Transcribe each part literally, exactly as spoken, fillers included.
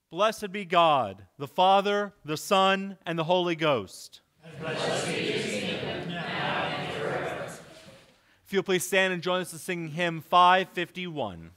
Blessed be God, the Father, the Son, and the Holy Ghost. And blessed be his kingdom, now and forever. If you'll please stand and join us in singing hymn five fifty-one.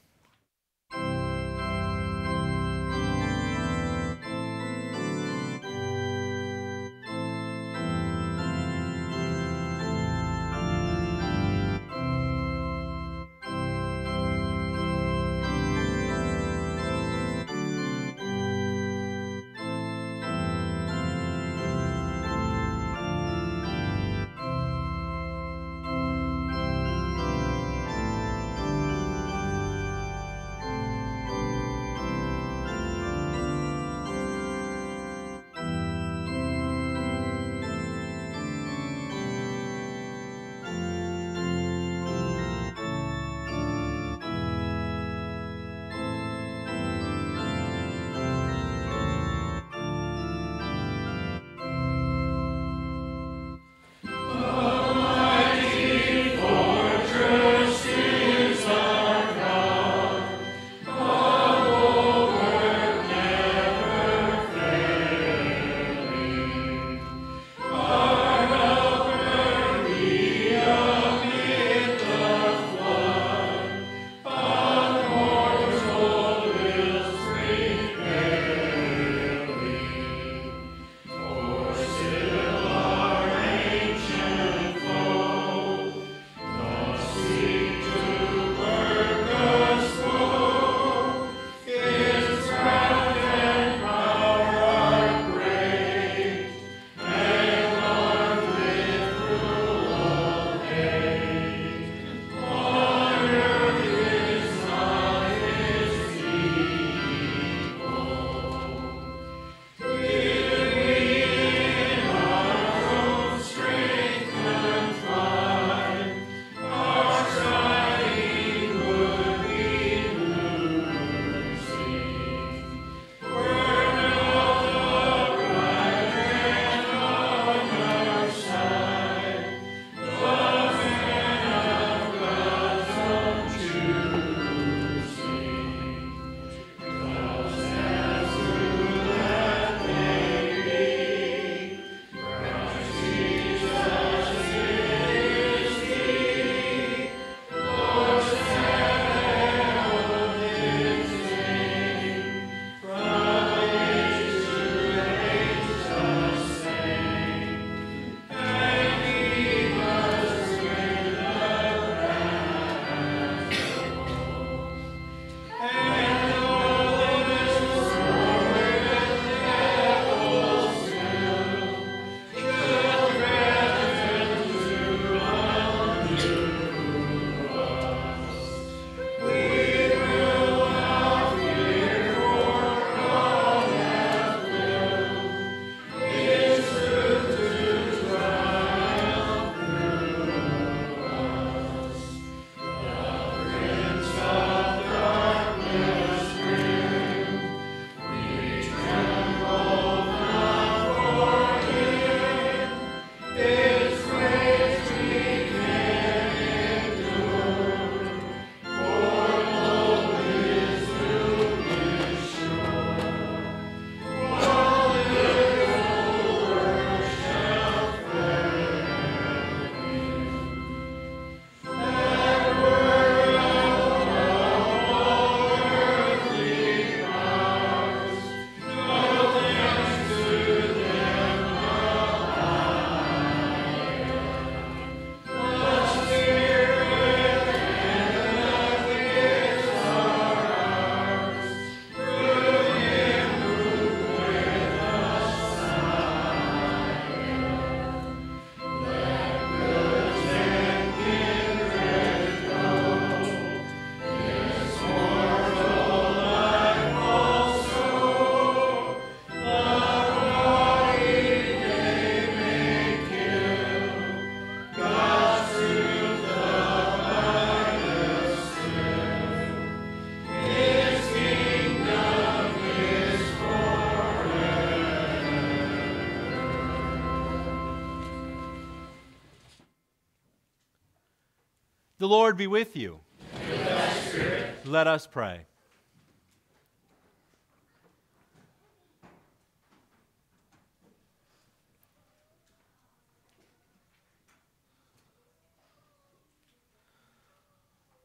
The Lord be with you. And with thy spirit. Let us pray.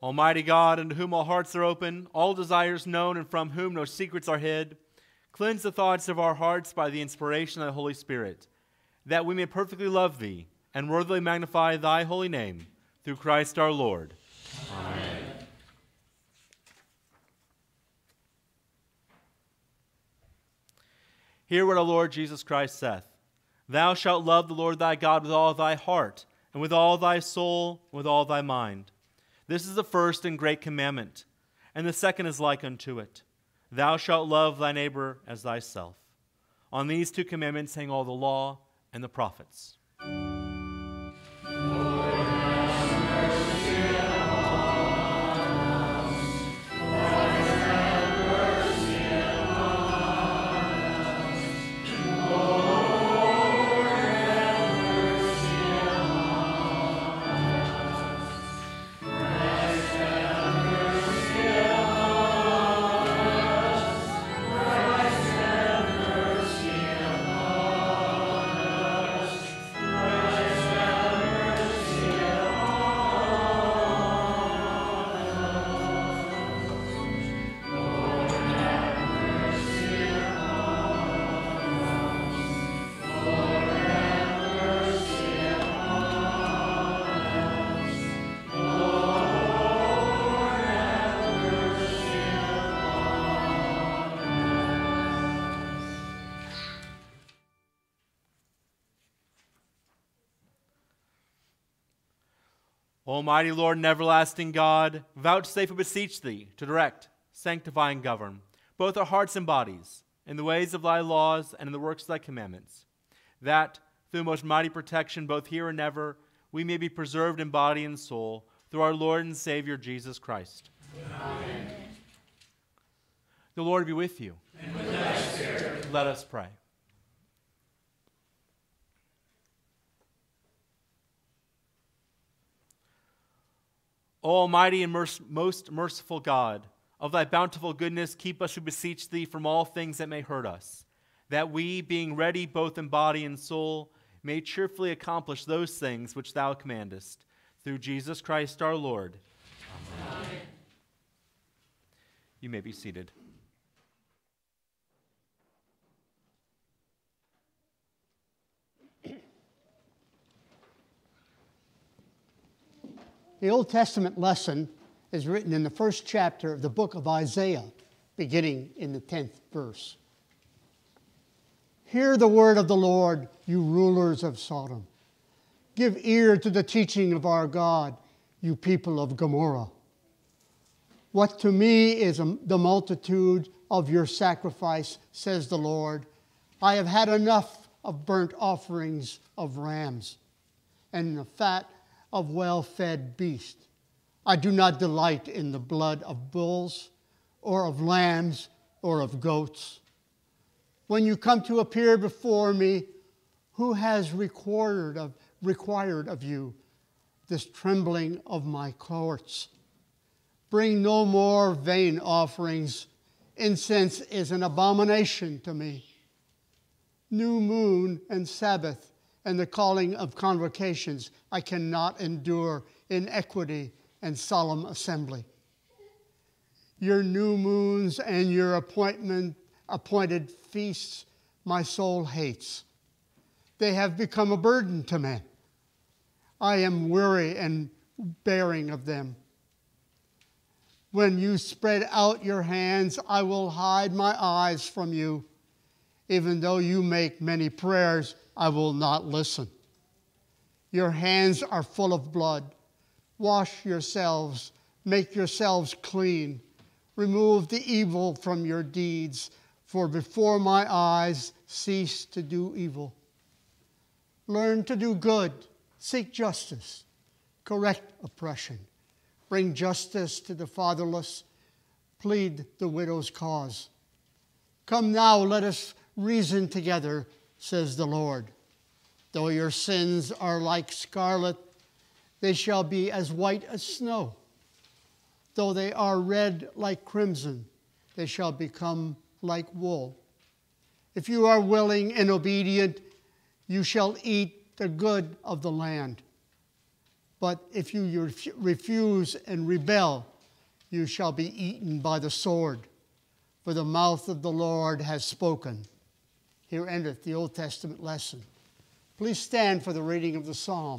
Almighty God, unto whom all hearts are open, all desires known, and from whom no secrets are hid, cleanse the thoughts of our hearts by the inspiration of the Holy Spirit, that we may perfectly love thee and worthily magnify thy holy name, through Christ our Lord. Amen. Hear what our Lord Jesus Christ saith. Thou shalt love the Lord thy God with all thy heart, and with all thy soul, and with all thy mind. This is the first and great commandment, and the second is like unto it. Thou shalt love thy neighbor as thyself. On these two commandments hang all the law and the prophets. Almighty Lord and everlasting God, vouchsafe, we beseech thee, to direct, sanctify, and govern both our hearts and bodies in the ways of thy laws and in the works of thy commandments, that, through most mighty protection, both here and ever, we may be preserved in body and soul, through our Lord and Savior, Jesus Christ. Amen. The Lord be with you. And with thy spirit. Let us pray. O Almighty and merc- most merciful God, of thy bountiful goodness, keep us, we beseech thee, from all things that may hurt us, that we, being ready both in body and soul, may cheerfully accomplish those things which thou commandest. Through Jesus Christ our Lord. Amen. Amen. You may be seated. The Old Testament lesson is written in the first chapter of the book of Isaiah, beginning in the tenth verse. Hear the word of the Lord, you rulers of Sodom. Give ear to the teaching of our God, you people of Gomorrah. What to me is the multitude of your sacrifice, says the Lord. I have had enough of burnt offerings of rams and the fat of well-fed beasts. I do not delight in the blood of bulls or of lambs or of goats. When you come to appear before me, who has required of, required of you this trembling of my courts? Bring no more vain offerings. Incense is an abomination to me. New moon and Sabbath and the calling of convocations I cannot endure in equity and solemn assembly. Your new moons and your appointment, appointed feasts my soul hates. They have become a burden to me. I am weary and bearing of them. When you spread out your hands, I will hide my eyes from you. Even though you make many prayers, I will not listen. Your hands are full of blood. Wash yourselves, make yourselves clean. Remove the evil from your deeds, for before my eyes cease to do evil. Learn to do good, seek justice, correct oppression, bring justice to the fatherless, plead the widow's cause. Come now, let us reason together, says the Lord. Though your sins are like scarlet, they shall be as white as snow. Though they are red like crimson, they shall become like wool. If you are willing and obedient, you shall eat the good of the land. But if you refuse and rebel, you shall be eaten by the sword. For the mouth of the Lord has spoken. Here endeth the Old Testament lesson. Please stand for the reading of the psalm.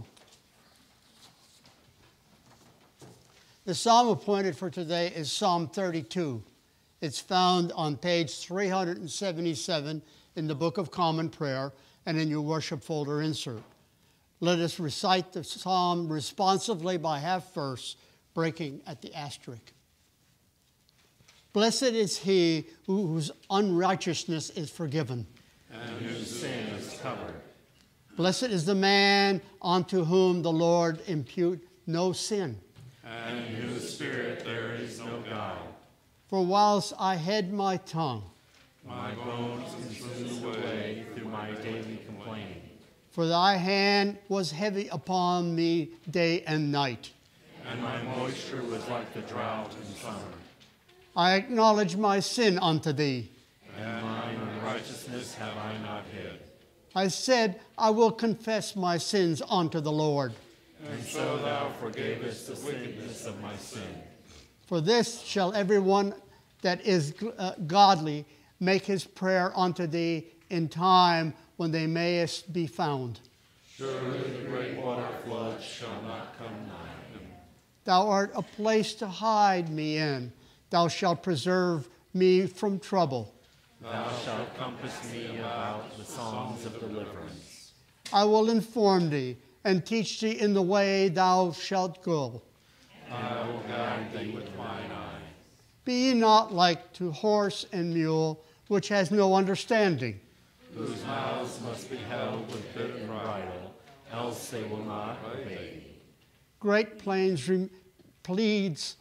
The psalm appointed for today is Psalm thirty-two. It's found on page three hundred seventy-seven in the Book of Common Prayer and in your worship folder insert. Let us recite the psalm responsively by half verse, breaking at the asterisk. Blessed is he whose unrighteousness is forgiven, and whose sin is covered. Blessed is the man unto whom the Lord impute no sin, and in whose spirit there is no guile. For whilst I hid my tongue, my bones consumed away through my daily complaining. For thy hand was heavy upon me day and night. And my moisture was like the drought in summer. I acknowledge my sin unto thee. And mine unrighteousness have I not hid. I said, I will confess my sins unto the Lord. And so thou forgavest the wickedness of my sin. For this shall every one that is uh, godly make his prayer unto thee in time when they mayest be found. Surely the great water floods shall not come nigh them. Thou art a place to hide me in. Thou shalt preserve me from trouble. Thou shalt compass me about with songs of deliverance. I will inform thee and teach thee in the way thou shalt go. I will guide thee with mine eye. Be ye not like to horse and mule, which has no understanding, whose mouths must be held with bit and bridle, else they will not obey thee. Great plains re- pleads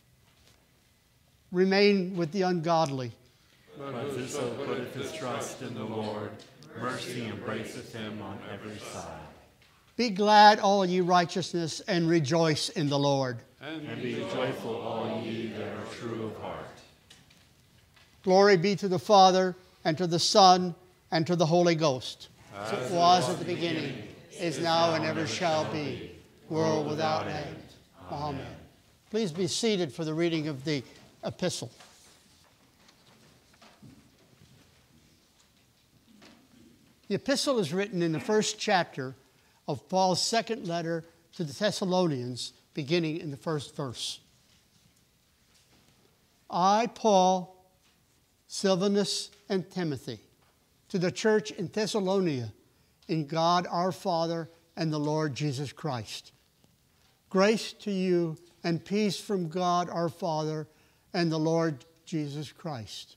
remain with the ungodly. But whoso putteth his trust in the Lord, mercy embraceth him on every side. Be glad, all ye righteousness, and rejoice in the Lord. And be joyful, all ye that are true of heart. Glory be to the Father, and to the Son, and to the Holy Ghost. As it was at the beginning, is now, and ever shall be, world without end. Amen. Please be seated for the reading of the epistle. The epistle is written in the first chapter of Paul's second letter to the Thessalonians, beginning in the first verse. I, Paul, Silvanus, and Timothy, to the church in Thessalonica, in God our Father and the Lord Jesus Christ. Grace to you and peace from God our Father and the Lord Jesus Christ.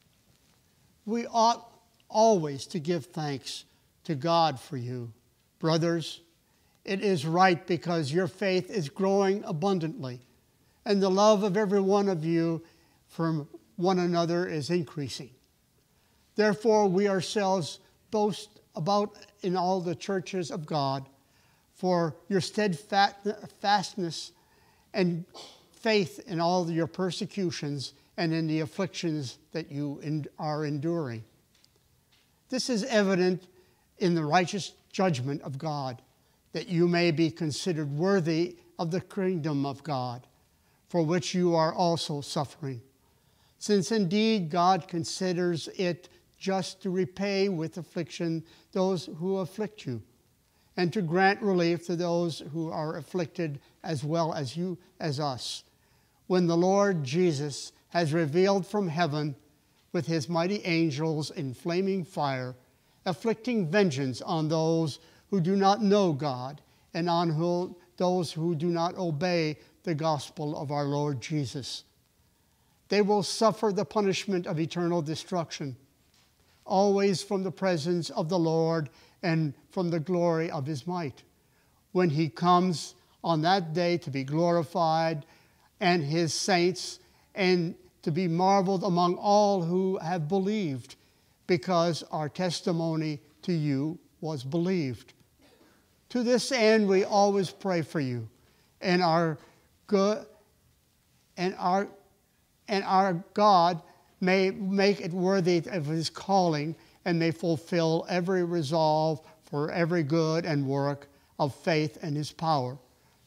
We ought always to give thanks to God for you, brothers. It is right because your faith is growing abundantly, and the love of every one of you from one another is increasing. Therefore, we ourselves boast about in all the churches of God for your steadfastness and faith in all your persecutions and in the afflictions that you are enduring. This is evident in the righteous judgment of God, that you may be considered worthy of the kingdom of God, for which you are also suffering. Since indeed God considers it just to repay with affliction those who afflict you, and to grant relief to those who are afflicted as well as you as us, when the Lord Jesus has revealed from heaven with his mighty angels in flaming fire, afflicting vengeance on those who do not know God, and on who, those who do not obey the gospel of our Lord Jesus. They will suffer the punishment of eternal destruction, always from the presence of the Lord and from the glory of his might, when he comes on that day to be glorified, and his saints, and to be marveled among all who have believed, because our testimony to you was believed. To this end we always pray for you, and our good and our and our God may make it worthy of his calling, and may fulfill every resolve for every good and work of faith and his power,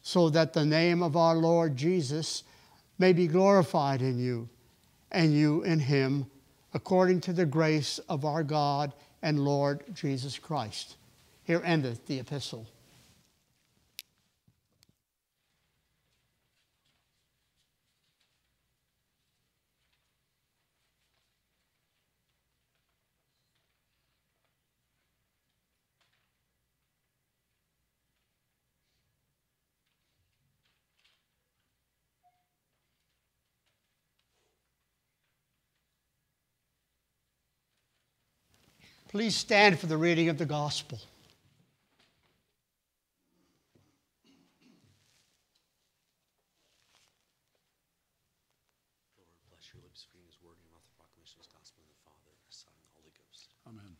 so that the name of our Lord Jesus may be glorified in you, and you in him, according to the grace of our God and Lord Jesus Christ. Here endeth the epistle. Please stand for the reading of the gospel. Lord, bless your lips for his word and your mouth the proclamation of his gospel in the Father, the Son, and the Holy Ghost. Amen.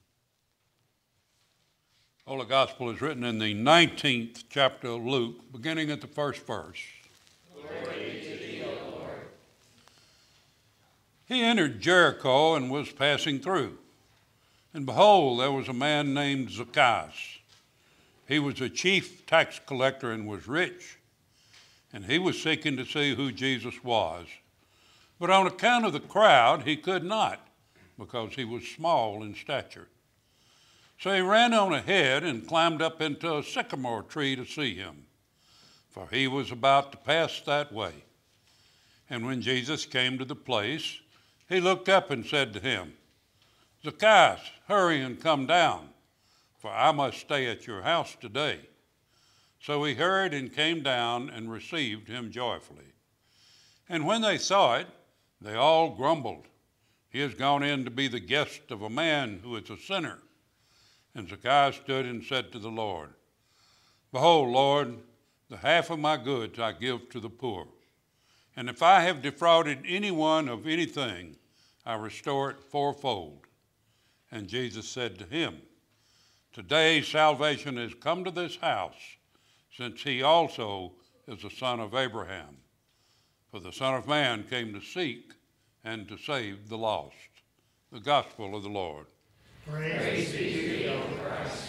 Holy Gospel is written in the nineteenth chapter of Luke, beginning at the first verse. Glory to thee, O Lord. He entered Jericho and was passing through. And behold, there was a man named Zacchaeus. He was a chief tax collector and was rich. And he was seeking to see who Jesus was. But on account of the crowd, he could not, because he was small in stature. So he ran on ahead and climbed up into a sycamore tree to see him, for he was about to pass that way. And when Jesus came to the place, he looked up and said to him, Zacchaeus, hurry and come down, for I must stay at your house today. So he hurried and came down and received him joyfully. And when they saw it, they all grumbled, he has gone in to be the guest of a man who is a sinner. And Zacchaeus stood and said to the Lord, Behold, Lord, the half of my goods I give to the poor. And if I have defrauded anyone of anything, I restore it fourfold. And Jesus said to him, Today salvation has come to this house, since he also is a son of Abraham. For the Son of Man came to seek and to save the lost. The Gospel of the Lord. Praise, Praise be to thee, O Christ.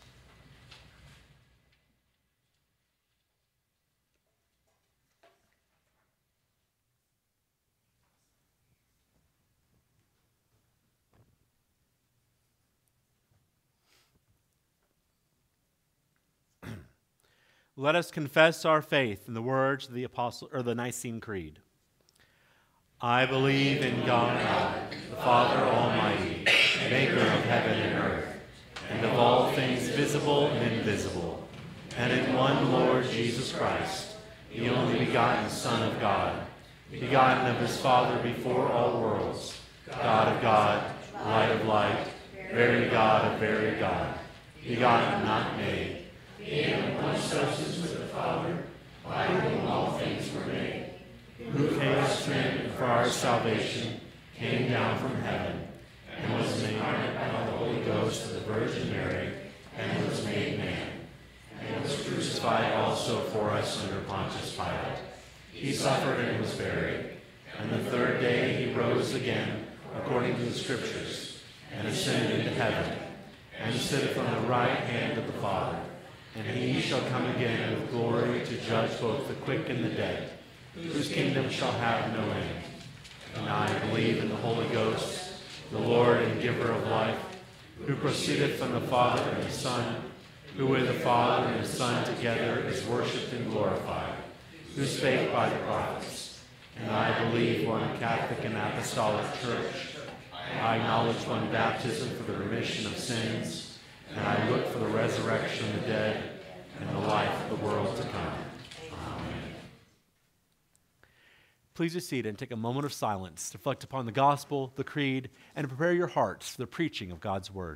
Let us confess our faith in the words of the Apostle or the Nicene Creed. I believe in God, the Father Almighty, maker of heaven and earth, and of all things visible and invisible, and in one Lord Jesus Christ, the only begotten Son of God, begotten of his Father before all worlds, God of God, light of light, very God of very God, begotten, not made, in one substance with the Father, by whom all things were made, who came us sin for our salvation, came down from heaven, and was incarnate by the Holy Ghost of the Virgin Mary, and was made man, and was crucified also for us under Pontius Pilate. He suffered and was buried, and the third day he rose again, according to the Scriptures, and ascended into heaven, and sitteth on the right hand of the Father. And he shall come again with glory to judge both the quick and the dead, whose kingdom shall have no end. And I believe in the Holy Ghost, the Lord and giver of life, who proceedeth from the Father and the Son, who with the Father and the Son together is worshipped and glorified, who spake by the prophets. And I believe one Catholic and Apostolic Church. I acknowledge one baptism for the remission of sins, and I look for the resurrection of the dead and the life of the world to come. Amen. Please be seated and take a moment of silence to reflect upon the gospel, the creed, and to prepare your hearts for the preaching of God's word.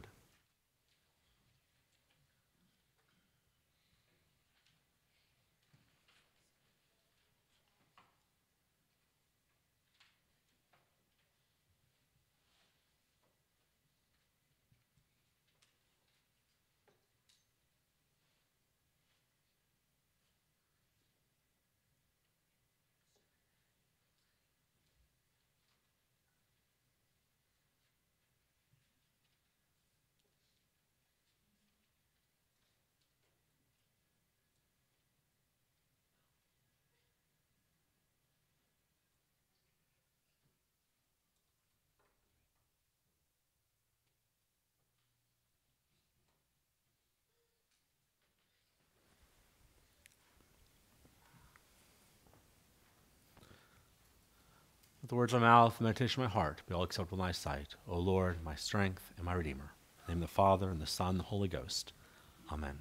With the words of my mouth and the meditation of my heart be all acceptable in thy sight, O Lord, my strength and my Redeemer. In the name of the Father, and the Son, and the Holy Ghost. Amen.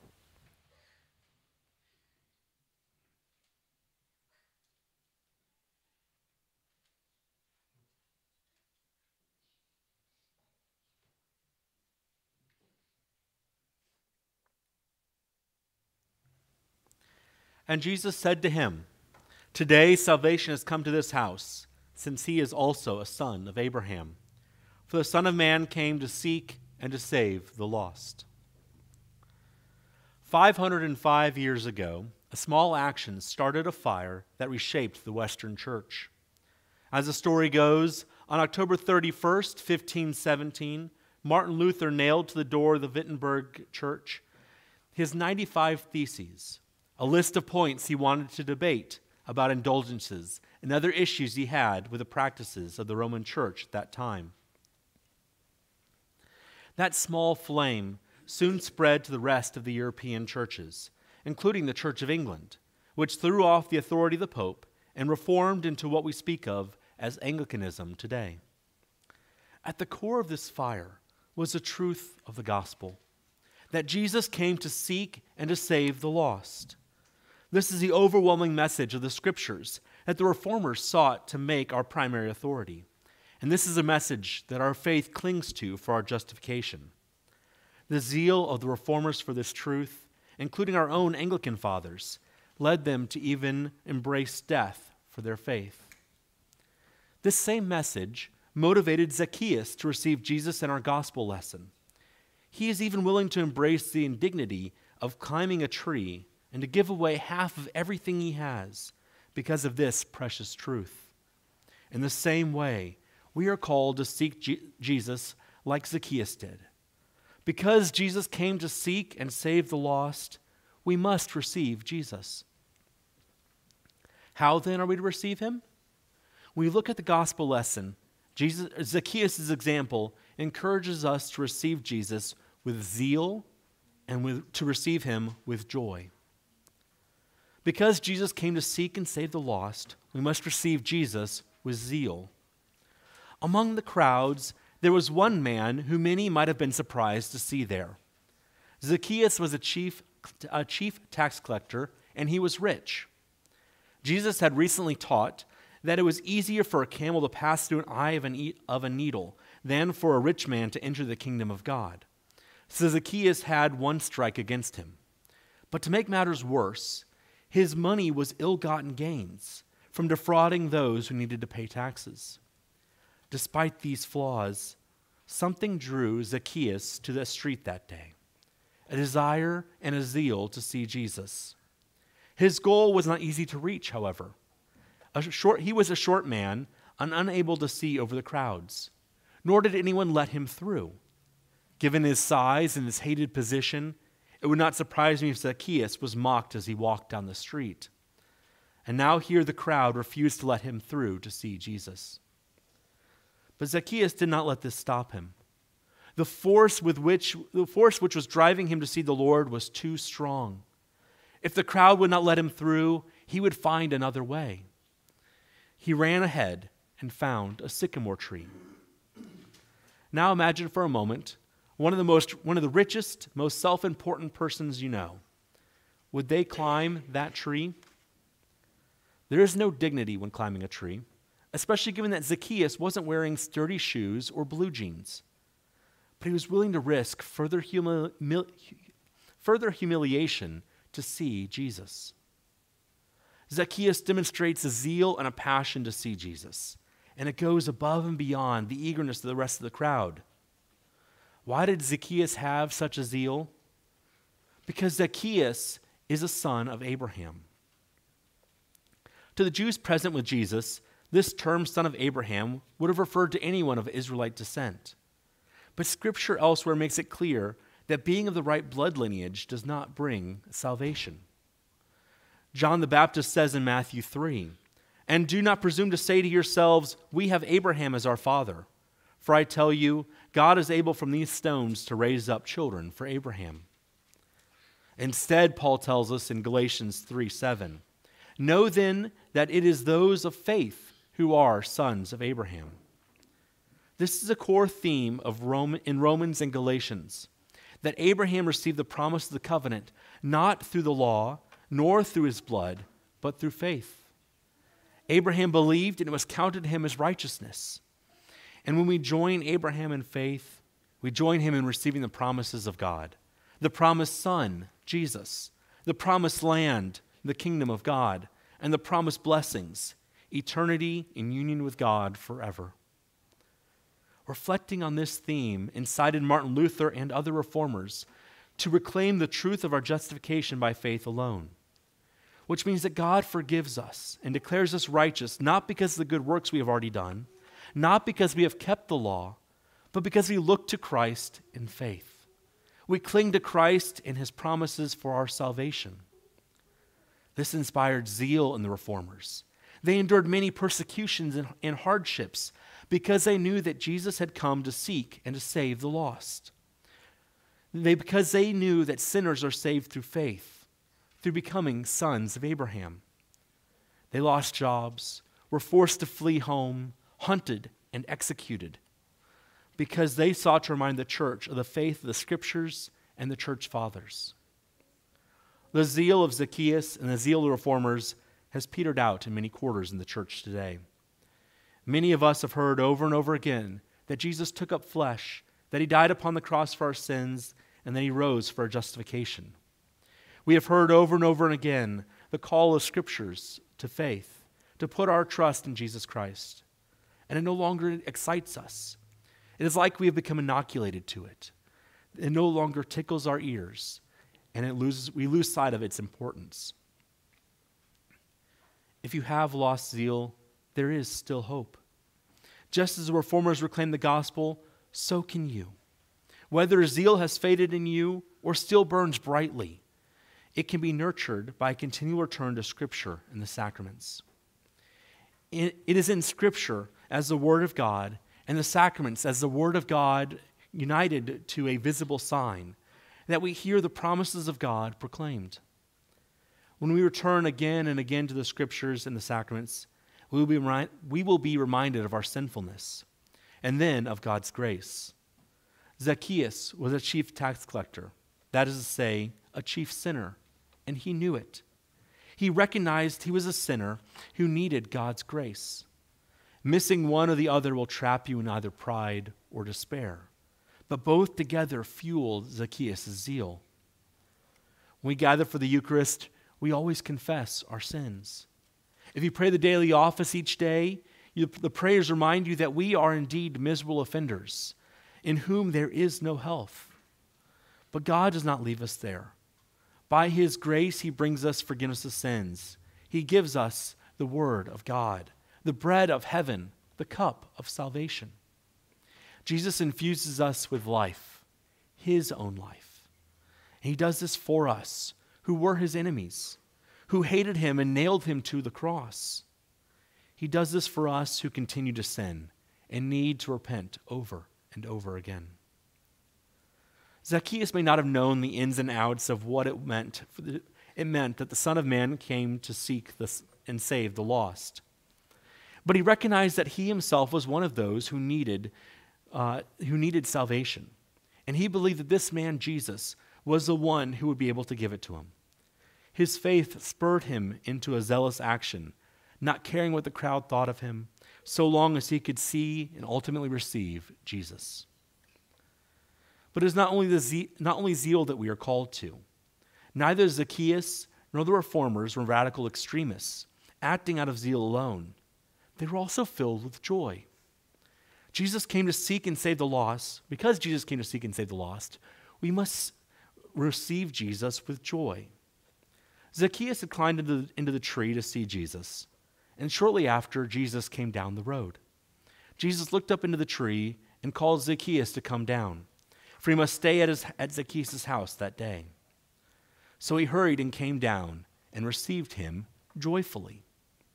And Jesus said to him, Today salvation has come to this house, since he is also a son of Abraham. For the Son of Man came to seek and to save the lost. five hundred five years ago, a small action started a fire that reshaped the Western Church. As the story goes, on October thirty-first, fifteen seventeen, Martin Luther nailed to the door of the Wittenberg Church his ninety-five Theses, a list of points he wanted to debate about indulgences and other issues he had with the practices of the Roman Church at that time. That small flame soon spread to the rest of the European churches, including the Church of England, which threw off the authority of the Pope and reformed into what we speak of as Anglicanism today. At the core of this fire was the truth of the gospel, that Jesus came to seek and to save the lost. This is the overwhelming message of the Scriptures that the Reformers sought to make our primary authority. And this is a message that our faith clings to for our justification. The zeal of the Reformers for this truth, including our own Anglican fathers, led them to even embrace death for their faith. This same message motivated Zacchaeus to receive Jesus in our gospel lesson. He is even willing to embrace the indignity of climbing a tree and to give away half of everything he has because of this precious truth. In the same way, we are called to seek G- Jesus like Zacchaeus did. Because Jesus came to seek and save the lost, we must receive Jesus. How then are we to receive him? When we look at the gospel lesson, Jesus, Zacchaeus' example encourages us to receive Jesus with zeal and with, to receive him with joy. Because Jesus came to seek and save the lost, we must receive Jesus with zeal. Among the crowds, there was one man who many might have been surprised to see there. Zacchaeus was a chief, a chief tax collector, and he was rich. Jesus had recently taught that it was easier for a camel to pass through an eye of, an, of a needle than for a rich man to enter the kingdom of God. So Zacchaeus had one strike against him. But to make matters worse, his money was ill-gotten gains from defrauding those who needed to pay taxes. Despite these flaws, something drew Zacchaeus to the street that day, a desire and a zeal to see Jesus. His goal was not easy to reach, however. A short, he was a short man and unable to see over the crowds, nor did anyone let him through. Given his size and his hated position, it would not surprise me if Zacchaeus was mocked as he walked down the street. And now here the crowd refused to let him through to see Jesus. But Zacchaeus did not let this stop him. The force with which the force which was driving him to see the Lord was too strong. If the crowd would not let him through, he would find another way. He ran ahead and found a sycamore tree. Now imagine for a moment one of the most one of the richest, most self-important persons you know. Would they climb that tree? There is no dignity when climbing a tree, especially given that Zacchaeus wasn't wearing sturdy shoes or blue jeans. But he was willing to risk further, humili- mil- further humiliation to see Jesus. Zacchaeus demonstrates a zeal and a passion to see Jesus, and it goes above and beyond the eagerness of the rest of the crowd. Why did Zacchaeus have such a zeal? Because Zacchaeus is a son of Abraham. To the Jews present with Jesus, this term son of Abraham would have referred to anyone of Israelite descent. But Scripture elsewhere makes it clear that being of the right blood lineage does not bring salvation. John the Baptist says in Matthew three, "And do not presume to say to yourselves, 'We have Abraham as our father.' For I tell you, God is able from these stones to raise up children for Abraham." Instead, Paul tells us in Galatians three seven, "Know then that it is those of faith who are sons of Abraham. This is a core theme of Rome, in Romans and Galatians, that Abraham received the promise of the covenant not through the law, nor through his blood, but through faith. Abraham believed, and it was counted to him as righteousness. And when we join Abraham in faith, we join him in receiving the promises of God, the promised Son, Jesus, the promised land, the kingdom of God, and the promised blessings, eternity in union with God forever. Reflecting on this theme incited Martin Luther and other reformers to reclaim the truth of our justification by faith alone, which means that God forgives us and declares us righteous not because of the good works we have already done, not because we have kept the law, but because we look to Christ in faith. We cling to Christ and his promises for our salvation. This inspired zeal in the reformers. They endured many persecutions and, and hardships because they knew that Jesus had come to seek and to save the lost. They, because they knew that sinners are saved through faith, through becoming sons of Abraham. They lost jobs, were forced to flee home, hunted and executed, because they sought to remind the church of the faith of the Scriptures and the church fathers. The zeal of Zacchaeus and the zeal of the reformers has petered out in many quarters in the church today. Many of us have heard over and over again that Jesus took up flesh, that he died upon the cross for our sins, and that he rose for our justification. We have heard over and over and again the call of Scriptures to faith, to put our trust in Jesus Christ. And it no longer excites us. It is like we have become inoculated to it. It no longer tickles our ears, and it loses, we lose sight of its importance. If you have lost zeal, there is still hope. Just as the reformers proclaimed the gospel, so can you. Whether zeal has faded in you or still burns brightly, it can be nurtured by a continual return to Scripture and the sacraments. It is in Scripture as the Word of God and the sacraments as the Word of God united to a visible sign that we hear the promises of God proclaimed. When we return again and again to the Scriptures and the sacraments, we will be, remi- we will be reminded of our sinfulness and then of God's grace. Zacchaeus was a chief tax collector, that is to say, a chief sinner, and he knew it. He recognized he was a sinner who needed God's grace. Missing one or the other will trap you in either pride or despair, but both together fueled Zacchaeus' zeal. When we gather for the Eucharist, we always confess our sins. If you pray the daily office each day, you, the prayers remind you that we are indeed miserable offenders, in whom there is no health. But God does not leave us there. By his grace, he brings us forgiveness of sins. He gives us the word of God, the bread of heaven, the cup of salvation. Jesus infuses us with life, his own life. And he does this for us, who were his enemies, who hated him and nailed him to the cross. He does this for us who continue to sin and need to repent over and over again. Zacchaeus may not have known the ins and outs of what it meant. It meant that the Son of Man came to seek this and save the lost. But he recognized that he himself was one of those who needed, uh, who needed salvation. And he believed that this man, Jesus, was the one who would be able to give it to him. His faith spurred him into a zealous action, not caring what the crowd thought of him, so long as he could see and ultimately receive Jesus. But it is not only, the ze- not only zeal that we are called to. Neither Zacchaeus nor the reformers were radical extremists, acting out of zeal alone. They were also filled with joy. Jesus came to seek and save the lost. Because Jesus came to seek and save the lost, we must receive Jesus with joy. Zacchaeus had climbed into the, into the tree to see Jesus, and shortly after, Jesus came down the road. Jesus looked up into the tree and called Zacchaeus to come down, for he must stay at, his, at Zacchaeus' house that day. So he hurried and came down and received him joyfully.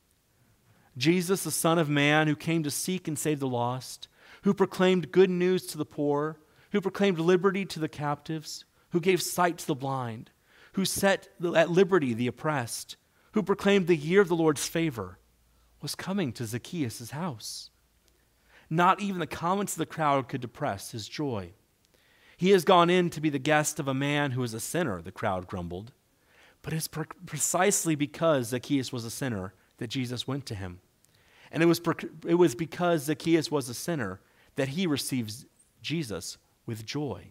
Jesus, the Son of Man, who came to seek and save the lost, who proclaimed good news to the poor, who proclaimed liberty to the captives, who gave sight to the blind, who set at liberty the oppressed, who proclaimed the year of the Lord's favor, was coming to Zacchaeus' house. Not even the comments of the crowd could depress his joy. He has gone in to be the guest of a man who is a sinner, the crowd grumbled. But it's pre- precisely because Zacchaeus was a sinner that Jesus went to him. And it was, pre- it was because Zacchaeus was a sinner that he receives Jesus with joy.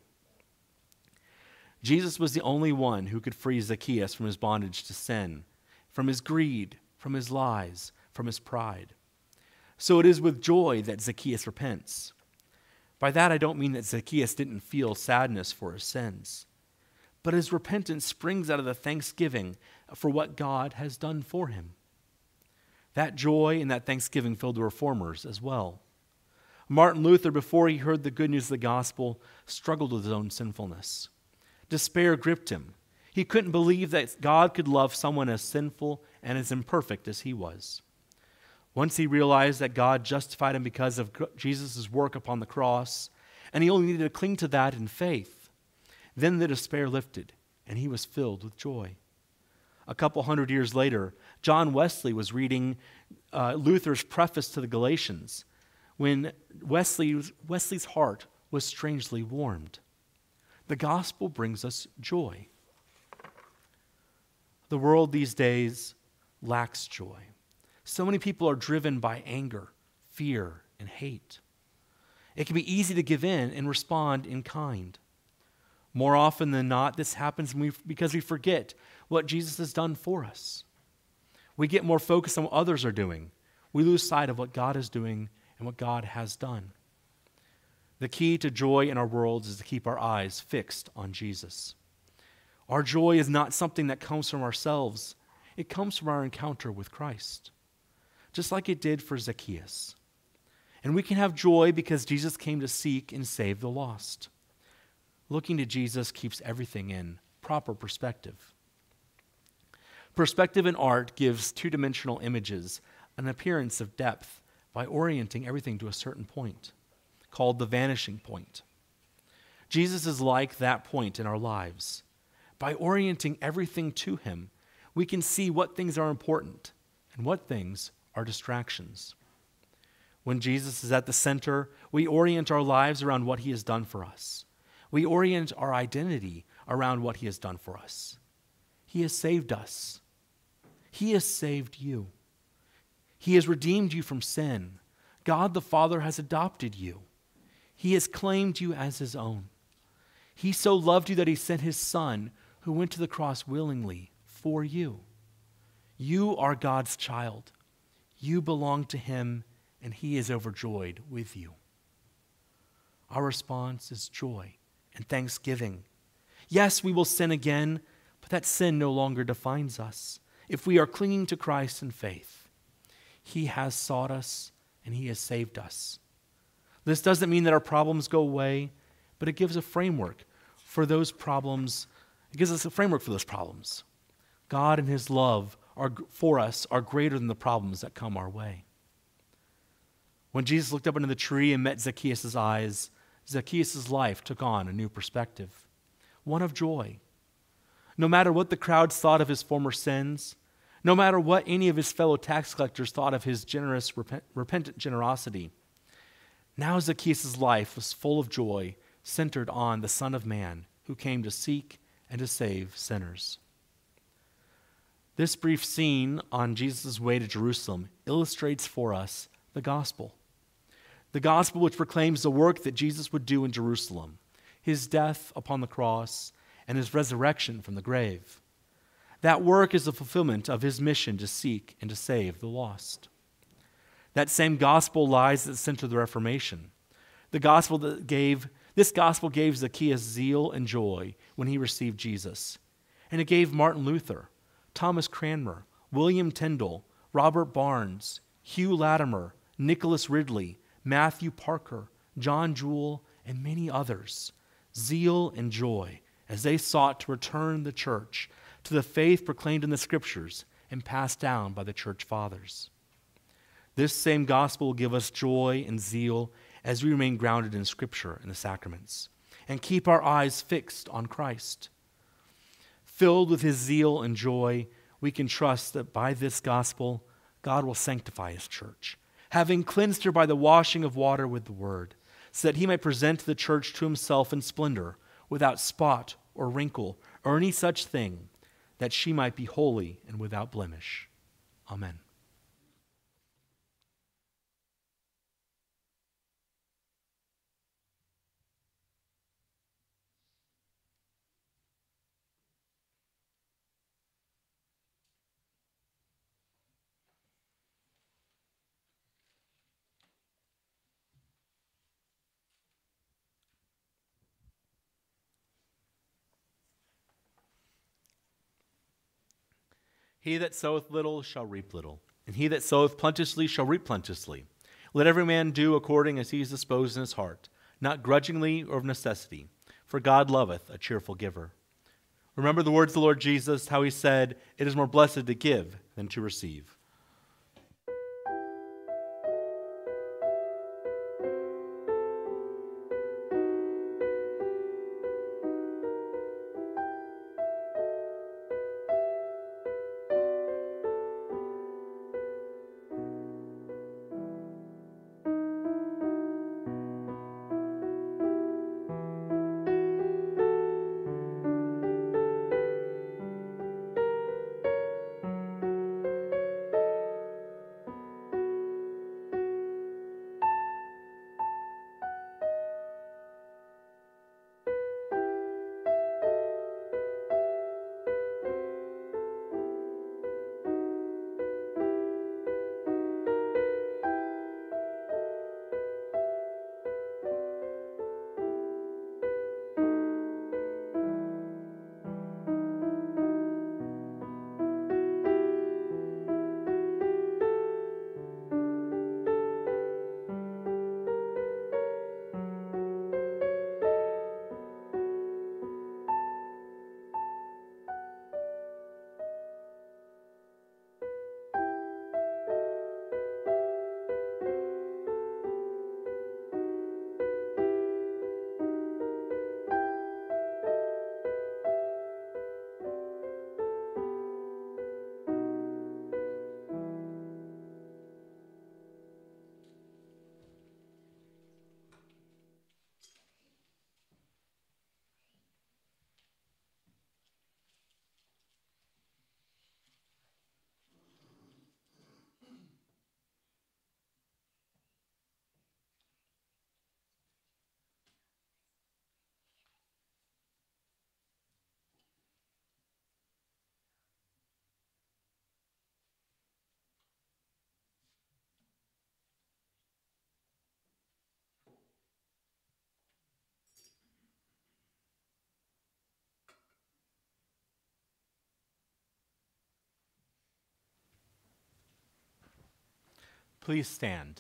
Jesus was the only one who could free Zacchaeus from his bondage to sin, from his greed, from his lies, from his pride. So it is with joy that Zacchaeus repents. By that I don't mean that Zacchaeus didn't feel sadness for his sins, but his repentance springs out of the thanksgiving for what God has done for him. That joy and that thanksgiving filled the reformers as well. Martin Luther, before he heard the good news of the gospel, struggled with his own sinfulness. Despair gripped him. He couldn't believe that God could love someone as sinful and as imperfect as he was. Once he realized that God justified him because of Jesus' work upon the cross, and he only needed to cling to that in faith, then the despair lifted, and he was filled with joy. A couple hundred years later, John Wesley was reading uh, Luther's preface to the Galatians when Wesley's, Wesley's heart was strangely warmed. The gospel brings us joy. The world these days lacks joy. So many people are driven by anger, fear, and hate. It can be easy to give in and respond in kind. More often than not, this happens when we, because we forget what Jesus has done for us. We get more focused on what others are doing. We lose sight of what God is doing and what God has done. The key to joy in our world is to keep our eyes fixed on Jesus. Our joy is not something that comes from ourselves. It comes from our encounter with Christ, just like it did for Zacchaeus. And we can have joy because Jesus came to seek and save the lost. Looking to Jesus keeps everything in proper perspective. Perspective in art gives two-dimensional images an appearance of depth by orienting everything to a certain point, called the vanishing point. Jesus is like that point in our lives. By orienting everything to him, we can see what things are important and what things are distractions. When Jesus is at the center, we orient our lives around what he has done for us. We orient our identity around what he has done for us. He has saved us. He has saved you. He has redeemed you from sin. God the Father has adopted you. He has claimed you as his own. He so loved you that he sent his Son, who went to the cross willingly for you. You are God's child. You belong to him, and he is overjoyed with you. Our response is joy and thanksgiving. Yes, we will sin again, but that sin no longer defines us. If we are clinging to Christ in faith, he has sought us and he has saved us. This doesn't mean that our problems go away, but it gives a framework for those problems. It gives us a framework for those problems. God and his love are, for us are greater than the problems that come our way. When Jesus looked up into the tree and met Zacchaeus' eyes, Zacchaeus' life took on a new perspective, one of joy. No matter what the crowds thought of his former sins, no matter what any of his fellow tax collectors thought of his generous, repent, repentant generosity, now Zacchaeus' life was full of joy, centered on the Son of Man who came to seek and to save sinners. This brief scene on Jesus' way to Jerusalem illustrates for us the gospel. The gospel which proclaims the work that Jesus would do in Jerusalem, his death upon the cross, and his resurrection from the grave. That work is the fulfillment of his mission to seek and to save the lost. That same gospel lies at the center of the Reformation. The gospel that gave, this gospel gave Zacchaeus zeal and joy when he received Jesus. And it gave Martin Luther, Thomas Cranmer, William Tyndale, Robert Barnes, Hugh Latimer, Nicholas Ridley, Matthew Parker, John Jewell, and many others zeal and joy as they sought to return the church to the faith proclaimed in the Scriptures and passed down by the church fathers. This same gospel will give us joy and zeal as we remain grounded in Scripture and the sacraments and keep our eyes fixed on Christ. Filled with his zeal and joy, we can trust that by this gospel, God will sanctify his church, having cleansed her by the washing of water with the word, so that he might present the church to himself in splendor, without spot or wrinkle or any such thing, that she might be holy and without blemish. Amen. He that soweth little shall reap little, and he that soweth plenteously shall reap plenteously. Let every man do according as he is disposed in his heart, not grudgingly or of necessity, for God loveth a cheerful giver. Remember the words of the Lord Jesus, how he said, "It is more blessed to give than to receive." Please stand.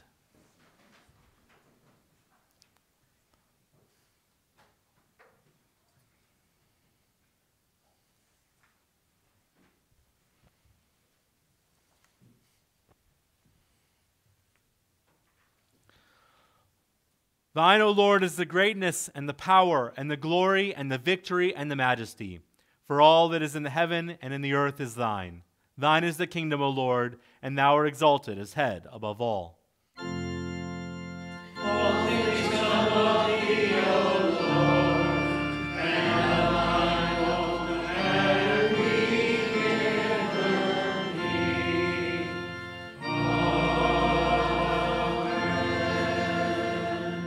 Thine, O Lord, is the greatness and the power and the glory and the victory and the majesty. For all that is in the heaven and in the earth is thine. Thine is the kingdom, O Lord, and thou art exalted as head above all. All things come of thee, O Lord, and thine own hand we give thee. Amen.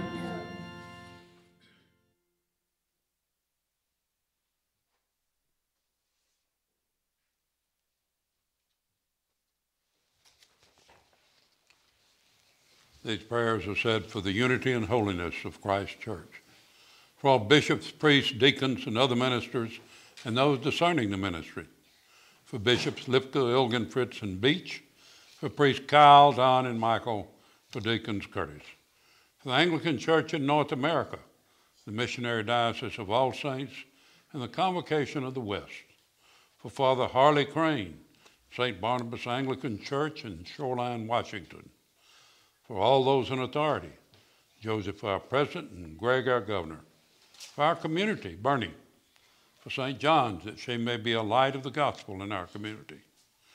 These prayers are said for the unity and holiness of Christ's church. For all bishops, priests, deacons, and other ministers, and those discerning the ministry. For bishops Lipka, Ilgen, Fritz, and Beach. For priests Kyle, Don, and Michael. For deacons Curtis. For the Anglican Church in North America. The Missionary Diocese of All Saints. And the Convocation of the West. For Father Harley Crane, Saint Barnabas Anglican Church in Shoreline, Washington. For all those in authority, Joseph, our president, and Greg, our governor. For our community, Bernie. For Saint John's, that she may be a light of the gospel in our community.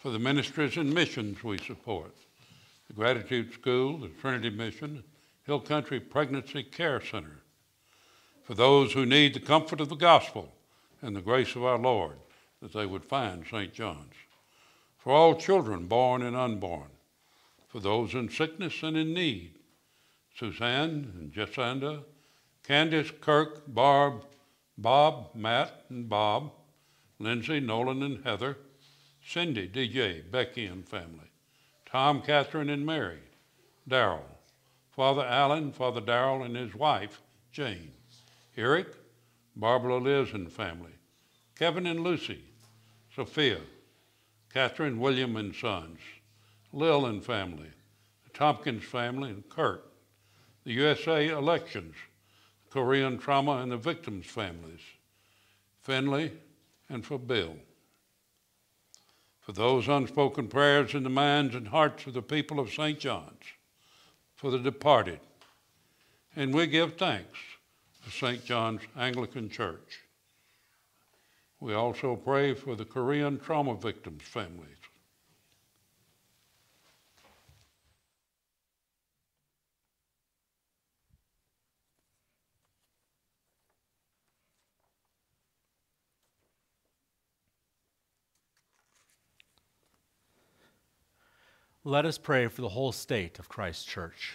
for the ministries and missions we support, the Gratitude School, the Trinity Mission, Hill Country Pregnancy Care Center, for those who need the comfort of the gospel and the grace of our Lord, that they would find Saint John's, for all children born and unborn, for those in sickness and in need, Suzanne and Jacinda, Candace, Kirk, Barb, Bob, Matt, and Bob, Lindsay, Nolan, and Heather, Cindy, D J, Becky, and family, Tom, Catherine, and Mary, Darrell, Father Allen, Father Darrell, and his wife, Jane, Eric, Barbara, Liz, and family, Kevin and Lucy, Sophia, Catherine, William, and sons, Lil and family, the Tompkins family, and Kurt, the U S A elections, the Korean trauma, and the victims' families, Finley, and for Bill. For those unspoken prayers in the minds and hearts of the people of Saint John's, for the departed. And we give thanks to Saint John's Anglican Church. We also pray for the Korean trauma victims' families. Let us pray for the whole state of Christ's Church.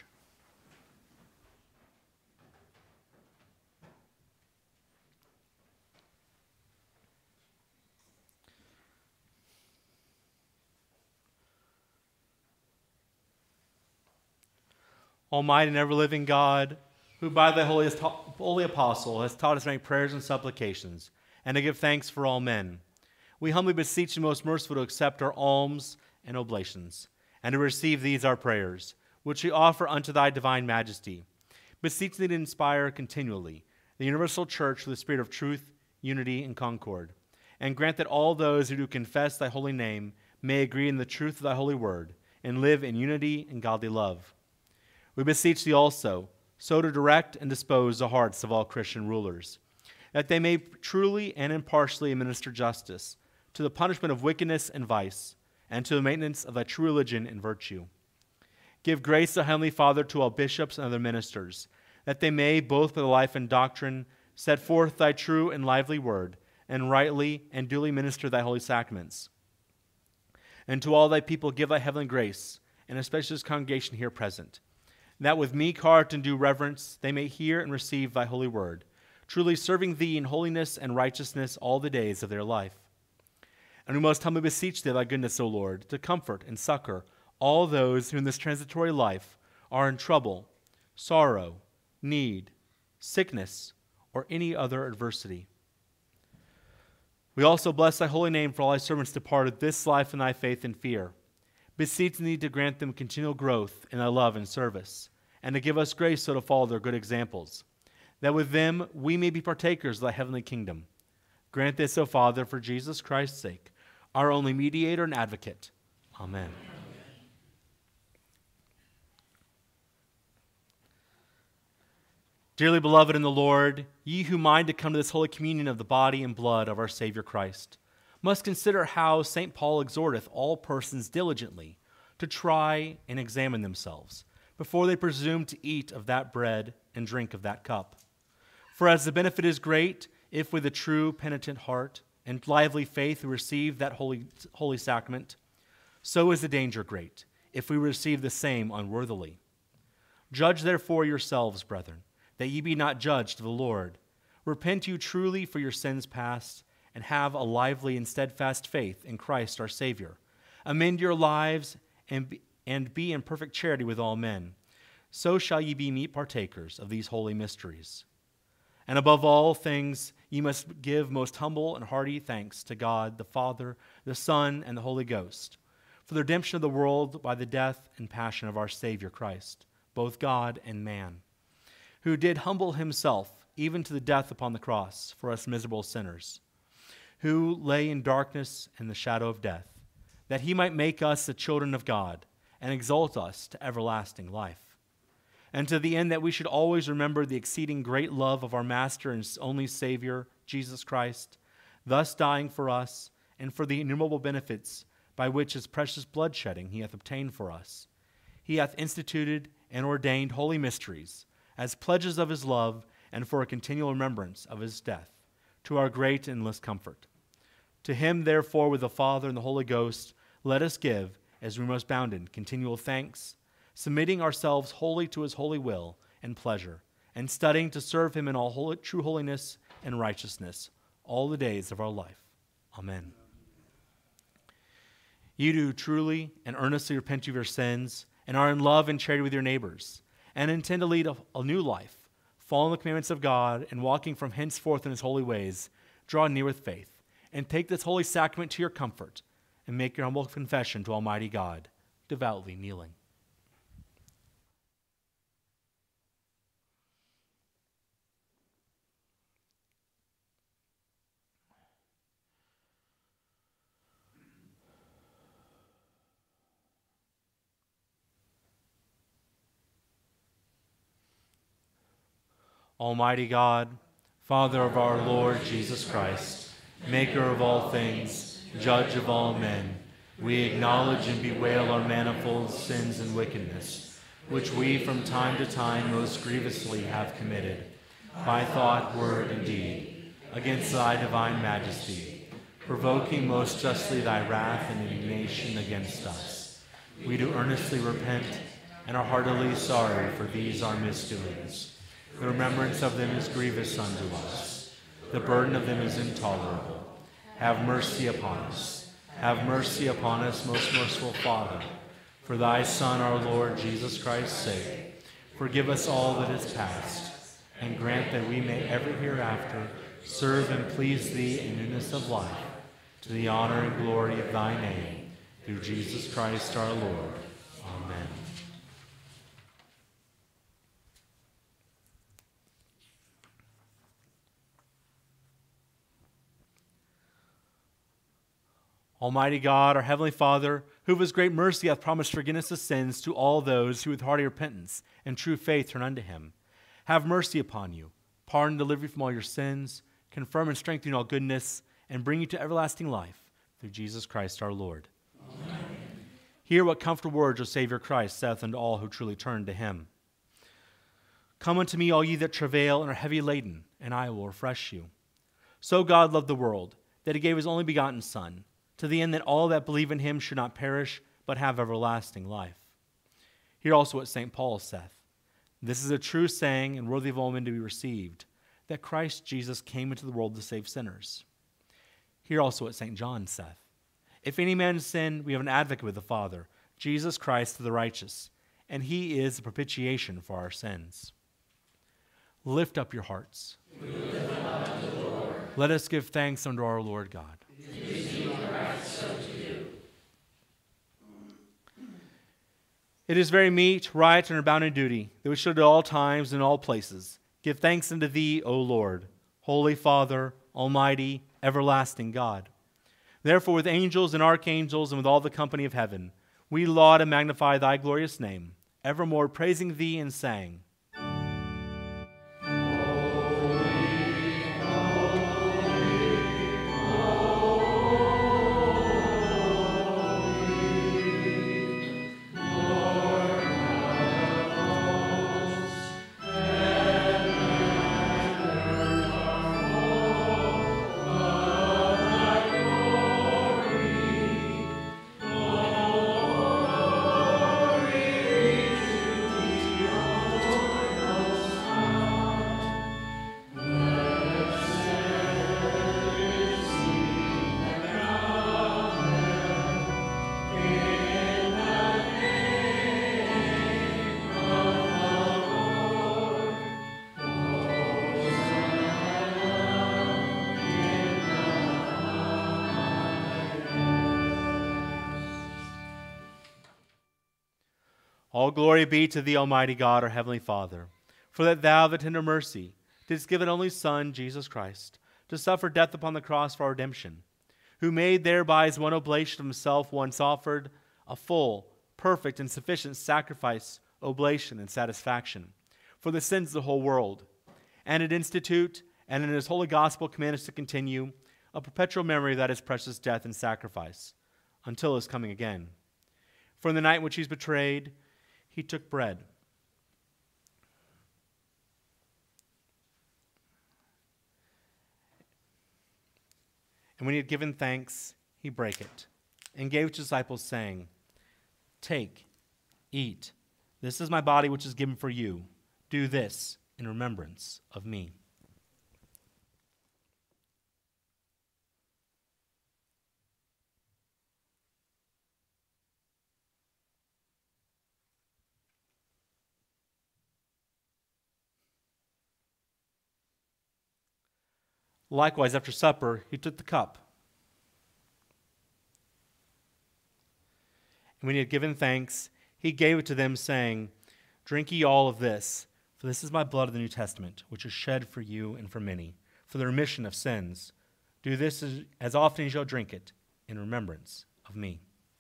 Almighty and ever-living God, who by thy holy, holy apostle has taught us to make prayers and supplications, and to give thanks for all men, we humbly beseech you, most merciful, to accept our alms and oblations, and to receive these our prayers, which we offer unto thy divine majesty, beseech thee to inspire continually the universal church with the spirit of truth, unity, and concord, and grant that all those who do confess thy holy name may agree in the truth of thy holy word, and live in unity and godly love. We beseech thee also so to direct and dispose the hearts of all Christian rulers, that they may truly and impartially administer justice to the punishment of wickedness and vice, and to the maintenance of thy true religion and virtue. Give grace, O Heavenly Father, to all bishops and other ministers, that they may, both by life and doctrine, set forth thy true and lively word, and rightly and duly minister thy holy sacraments. And to all thy people give thy heavenly grace, and especially this congregation here present, that with meek heart and due reverence they may hear and receive thy holy word, truly serving thee in holiness and righteousness all the days of their life. And we most humbly beseech thee, thy goodness, O Lord, to comfort and succor all those who in this transitory life are in trouble, sorrow, need, sickness, or any other adversity. We also bless thy holy name for all thy servants departed this life in thy faith and fear, beseeching thee to grant them continual growth in thy love and service, and to give us grace so to follow their good examples, that with them we may be partakers of thy heavenly kingdom. Grant this, O Father, for Jesus Christ's sake, our only mediator and advocate. Amen. Dearly beloved in the Lord, ye who mind to come to this holy communion of the body and blood of our Savior Christ, must consider how Saint Paul exhorteth all persons diligently to try and examine themselves before they presume to eat of that bread and drink of that cup. For as the benefit is great, if with a true penitent heart and lively faith we receive that holy, holy sacrament, so is the danger great, if we receive the same unworthily. Judge therefore yourselves, brethren, that ye be not judged of the Lord. Repent you truly for your sins past, and have a lively and steadfast faith in Christ our Savior. Amend your lives, and be, and be in perfect charity with all men. So shall ye be meet partakers of these holy mysteries. And above all things, ye must give most humble and hearty thanks to God, the Father, the Son, and the Holy Ghost, for the redemption of the world by the death and passion of our Savior Christ, both God and man, who did humble himself even to the death upon the cross for us miserable sinners, who lay in darkness and the shadow of death, that he might make us the children of God and exalt us to everlasting life. And to the end that we should always remember the exceeding great love of our Master and only Savior, Jesus Christ, thus dying for us and for the innumerable benefits by which his precious blood shedding he hath obtained for us. He hath instituted and ordained holy mysteries, as pledges of his love and for a continual remembrance of his death, to our great and endless comfort. To him, therefore, with the Father and the Holy Ghost, let us give, as we most bounden, continual thanks, submitting ourselves wholly to his holy will and pleasure, and studying to serve him in all holy, true holiness and righteousness all the days of our life. Amen. You do truly and earnestly repent of your sins and are in love and charity with your neighbors, and intend to lead a, a new life, following the commandments of God and walking from henceforth in his holy ways. Draw near with faith, and take this holy sacrament to your comfort, and make your humble confession to Almighty God, devoutly kneeling. Almighty God, Father of our Lord Jesus Christ, maker of all things, judge of all men, we acknowledge and bewail our manifold sins and wickedness, which we from time to time most grievously have committed, by thought, word, and deed, against thy divine majesty, provoking most justly thy wrath and indignation against us. We do earnestly repent and are heartily sorry for these our misdoings. The remembrance of them is grievous unto us. The burden of them is intolerable. Have mercy upon us. Have mercy upon us, most merciful Father. For thy Son, our Lord Jesus Christ's sake, forgive us all that is past, and grant that we may ever hereafter serve and please thee in newness of life, to the honor and glory of thy name, through Jesus Christ our Lord. Amen. Almighty God, our Heavenly Father, who of his great mercy hath promised forgiveness of sins to all those who with hearty repentance and true faith turn unto him, have mercy upon you, pardon and deliver you from all your sins, confirm and strengthen you in all goodness, and bring you to everlasting life, through Jesus Christ our Lord. Amen. Hear what comfortable words your Savior Christ saith unto all who truly turn to him. Come unto me, all ye that travail and are heavy laden, and I will refresh you. So God loved the world, that he gave his only begotten Son, to the end that all that believe in him should not perish, but have everlasting life. Hear also what Saint Paul saith. This is a true saying, and worthy of all men to be received, that Christ Jesus came into the world to save sinners. Hear also what Saint John saith. If any man sin, we have an advocate with the Father, Jesus Christ the righteous, and he is the propitiation for our sins. Lift up your hearts. We lift them up unto the Lord. Let us give thanks unto our Lord God. It is very meet, right, and our bounden duty that we should at all times and all places give thanks unto thee, O Lord, Holy Father, Almighty, everlasting God. Therefore, with angels and archangels and with all the company of heaven, we laud and magnify thy glorious name, evermore praising thee and saying, All glory be to thee, Almighty God, our Heavenly Father, for that thou, the tender mercy, didst give an only Son, Jesus Christ, to suffer death upon the cross for our redemption, who made thereby as one oblation of himself once offered, a full, perfect, and sufficient sacrifice, oblation, and satisfaction for the sins of the whole world, and did institute, and in his holy gospel command us to continue, a perpetual memory of that his precious death and sacrifice, until his coming again. For in the night in which he was betrayed, he took bread. And when he had given thanks, he brake it, and gave it to his disciples, saying, Take, eat. This is my body which is given for you. Do this in remembrance of me. Likewise, after supper, he took the cup. And when he had given thanks, he gave it to them, saying, Drink ye all of this, for this is my blood of the New Testament, which is shed for you and for many, for the remission of sins. Do this as, as often as you shall drink it, in remembrance of me.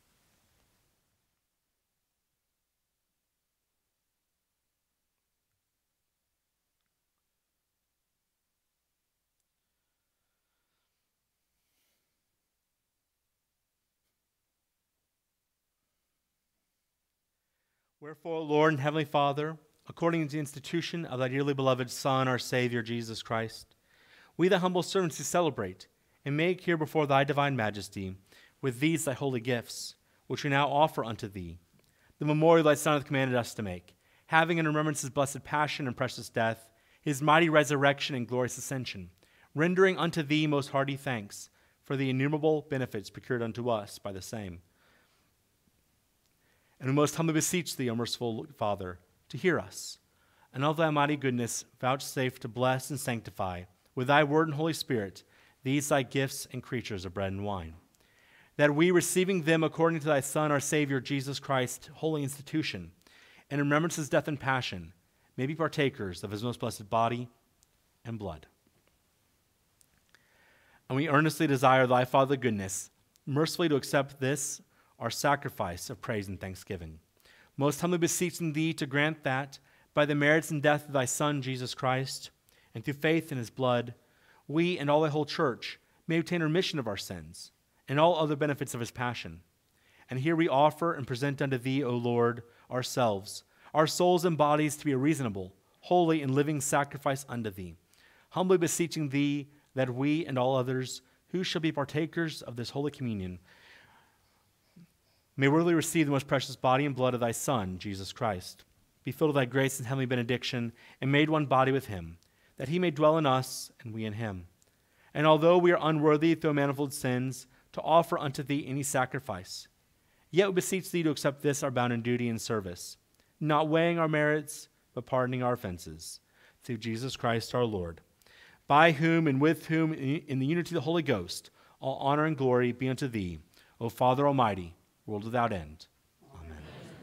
Wherefore, Lord and Heavenly Father, according to the institution of thy dearly beloved Son, our Savior, Jesus Christ, we, thy humble servants, who celebrate and make here before thy divine majesty with these thy holy gifts, which we now offer unto thee, the memorial thy Son hath commanded us to make, having in remembrance his blessed passion and precious death, his mighty resurrection and glorious ascension, rendering unto thee most hearty thanks for the innumerable benefits procured unto us by the same. And we most humbly beseech thee, O merciful Father, to hear us, and of thy mighty goodness vouchsafe to bless and sanctify, with thy word and Holy Spirit, these thy gifts and creatures of bread and wine, that we, receiving them according to thy Son, our Savior, Jesus Christ, holy institution, and in remembrance of his death and passion, may be partakers of his most blessed body and blood. And we earnestly desire thy Father goodness, mercifully to accept this, our sacrifice of praise and thanksgiving. Most humbly beseeching thee to grant that, by the merits and death of thy Son, Jesus Christ, and through faith in his blood, we and all thy whole church may obtain remission of our sins, and all other benefits of his passion. And here we offer and present unto thee, O Lord, ourselves, our souls and bodies to be a reasonable, holy, and living sacrifice unto thee, humbly beseeching thee that we and all others who shall be partakers of this holy communion may worthily receive the most precious body and blood of thy Son, Jesus Christ, be filled with thy grace and heavenly benediction, and made one body with him, that he may dwell in us and we in him. And although we are unworthy through manifold sins to offer unto thee any sacrifice, yet we beseech thee to accept this our bounden duty and service, not weighing our merits, but pardoning our offenses, through Jesus Christ our Lord, by whom and with whom in the unity of the Holy Ghost all honor and glory be unto thee, O Father Almighty, world without end. Amen.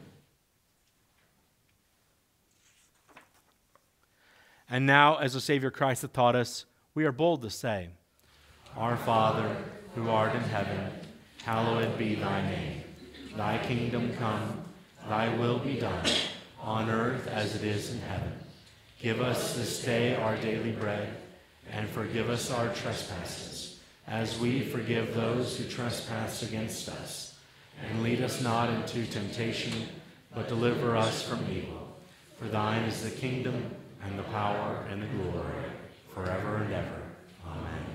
And now, as the Savior Christ hath taught us, we are bold to say, Our Father, who art in heaven, hallowed be thy name. Thy kingdom come, thy will be done, on earth as it is in heaven. Give us this day our daily bread, and forgive us our trespasses, as we forgive those who trespass against us. And lead us not into temptation, but deliver us from evil. For thine is the kingdom, and the power, and the glory, forever and ever. Amen.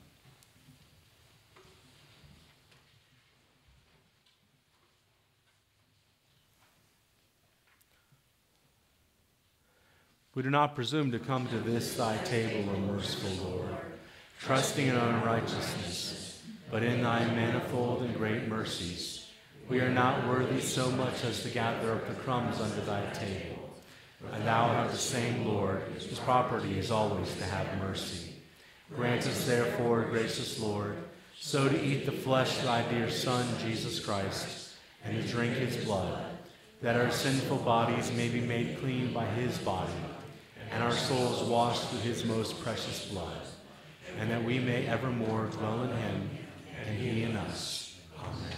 We do not presume to come to this thy table, O merciful Lord, trusting in our unrighteousness, but in thy manifold and great mercies. We are not worthy so much as to gather up the crumbs under thy table. And thou art the same Lord, whose property is always to have mercy. Grant us therefore, gracious Lord, so to eat the flesh of thy dear Son, Jesus Christ, and to drink his blood, that our sinful bodies may be made clean by his body, and our souls washed through his most precious blood, and that we may evermore dwell in him, and he in us. Amen.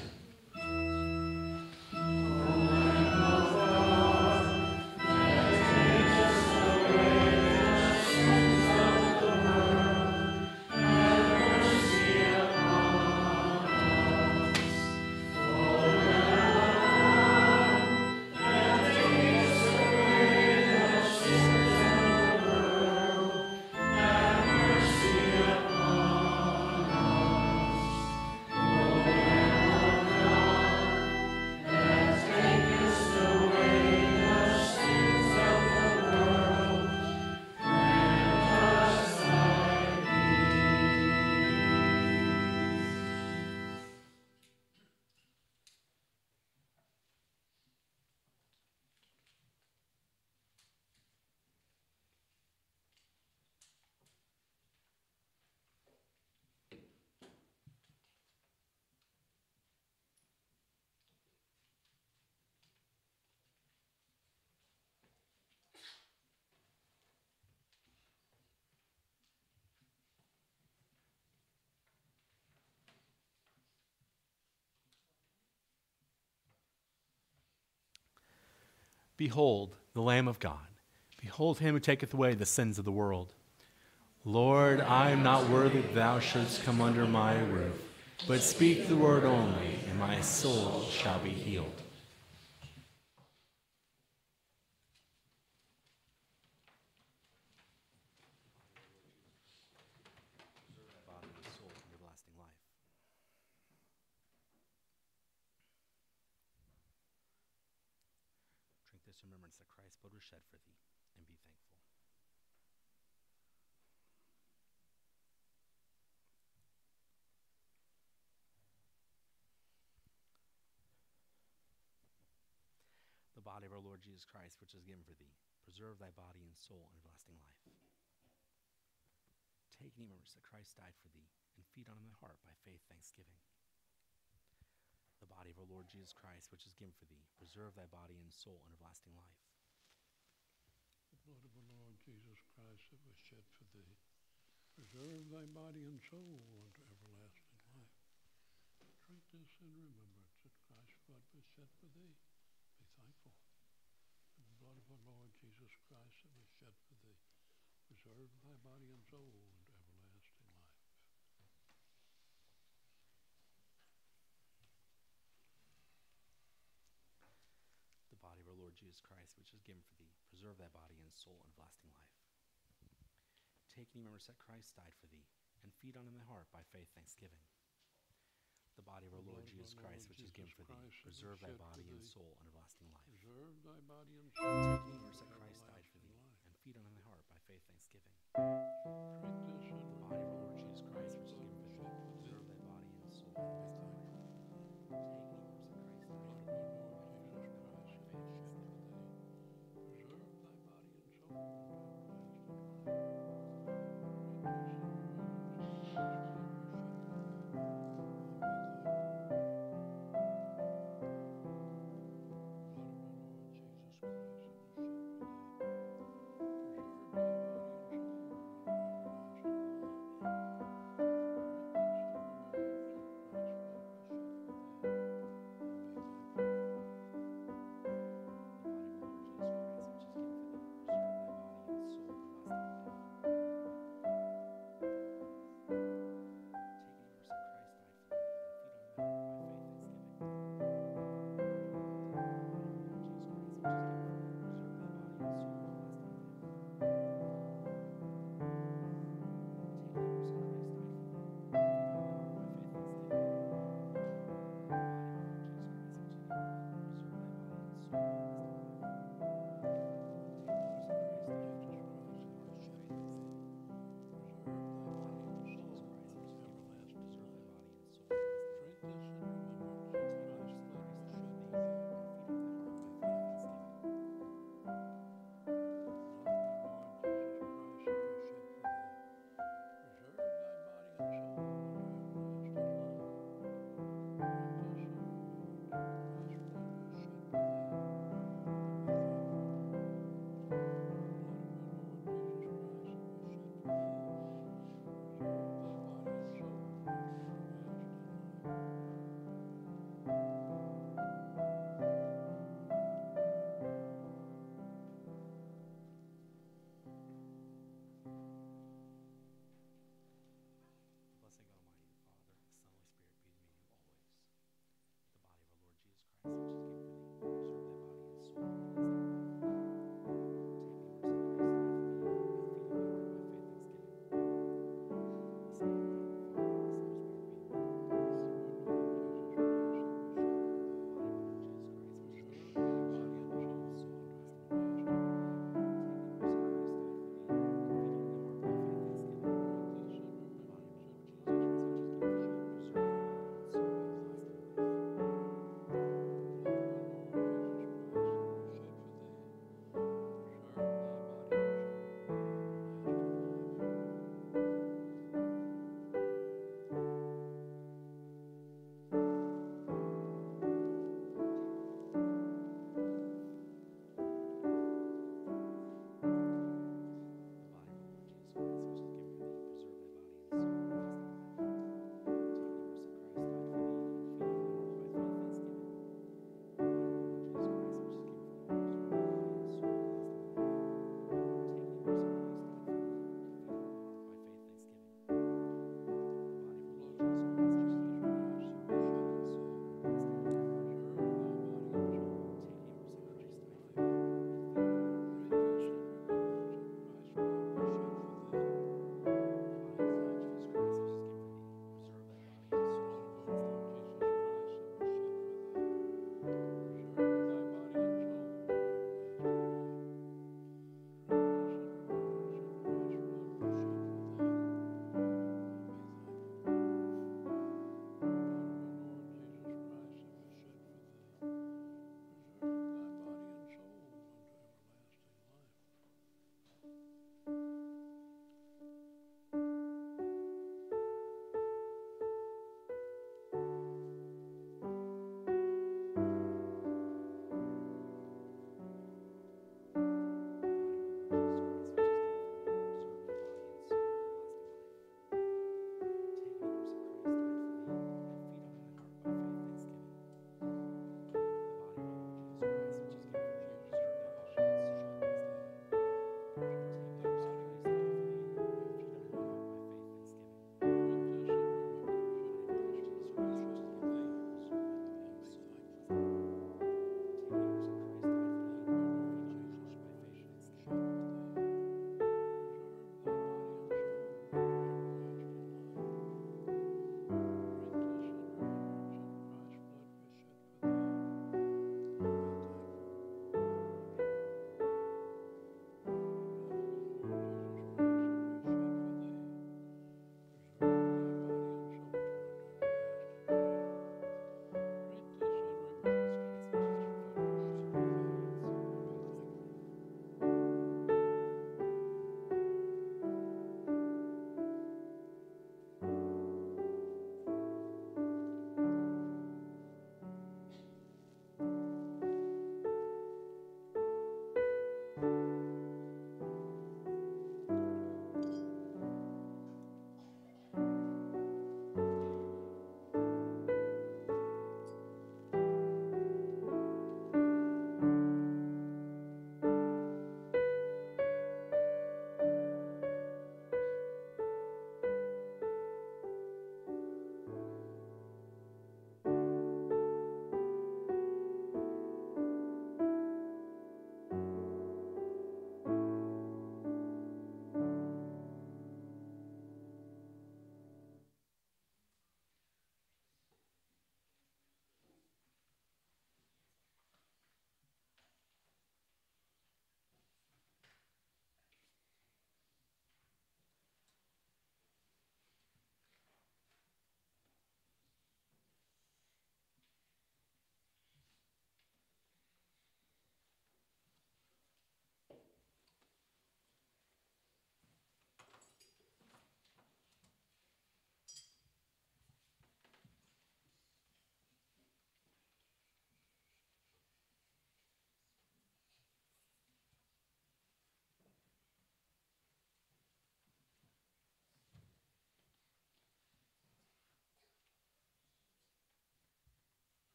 Behold, the Lamb of God. Behold him who taketh away the sins of the world. Lord, I am not worthy that thou shouldst come under my roof, but speak the word only, and my soul shall be healed. Body and soul in everlasting life. Drink this in remembrance that Christ's blood was shed for thee, and be thankful. The body of our Lord Jesus Christ, which is given for thee, preserve thy body and soul in everlasting life. Take and eat remembrance that Christ died for thee, and feed on him in thy heart by faith thanksgiving. The body of our Lord Jesus Christ, which is given for thee, preserve thy body and soul in everlasting life. The blood of our Lord Jesus Christ that was shed for thee, preserve thy body and soul unto everlasting life. Drink this in remembrance that Christ's blood was shed for thee. Be thankful. The blood of our Lord Jesus Christ that was shed for thee, preserve thy body and soul unto everlasting life. The body of our Lord Jesus Christ, which is given for thee, preserve thy body and soul in everlasting life. Take and eat remembrance that Christ died for thee, and feed on him in thy heart by faith thanksgiving. The body of our Lord Jesus Christ, which is given for thee, preserve thy body and soul in everlasting life. Preserve thy body and Take soul. and eat remembrance that Christ died for thee, and feed on him in thy heart by faith thanksgiving. Drink this in The body of our Lord Jesus Christ, which is given for thee, preserve thy body and soul in everlasting life. Take and eat remembrance that Christ died for thee, and feed on him in thy heart by faith thanksgiving. preserve thy body and soul unto everlasting life. Drink this in remembrance that Christ was shed for thee. Be thankful.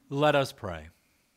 Let us pray.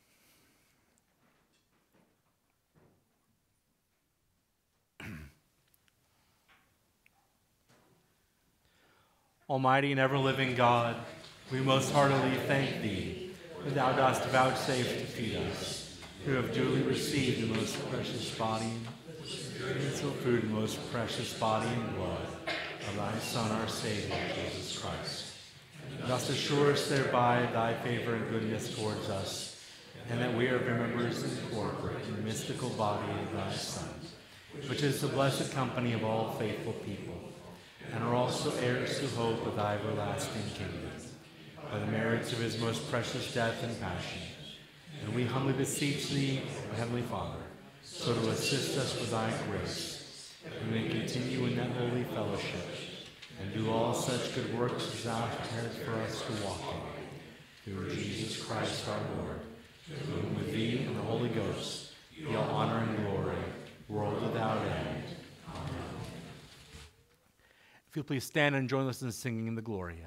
Almighty and ever-living God, we most heartily thank Thee that Thou dost vouchsafe to feed us, who have duly received the most precious body and so food the most precious body and blood of Thy Son, our Savior, Jesus Christ. Dost assure us thereby Thy favor and goodness towards us, and that we are members and corporate in the mystical body of Thy Son, which is the blessed company of all faithful people, and are also heirs to hope of Thy everlasting kingdom, by the merits of His most precious death and passion. And we humbly beseech Thee, O Heavenly Father, so to assist us with Thy grace, that we may continue in that holy fellowship, and do all such good works as Thou hast prepared for us to walk in. Through Jesus Christ our Lord, to whom with Thee and the Holy Ghost be all honor and glory, world without end. Amen. If you'll please stand and join us in singing the Gloria.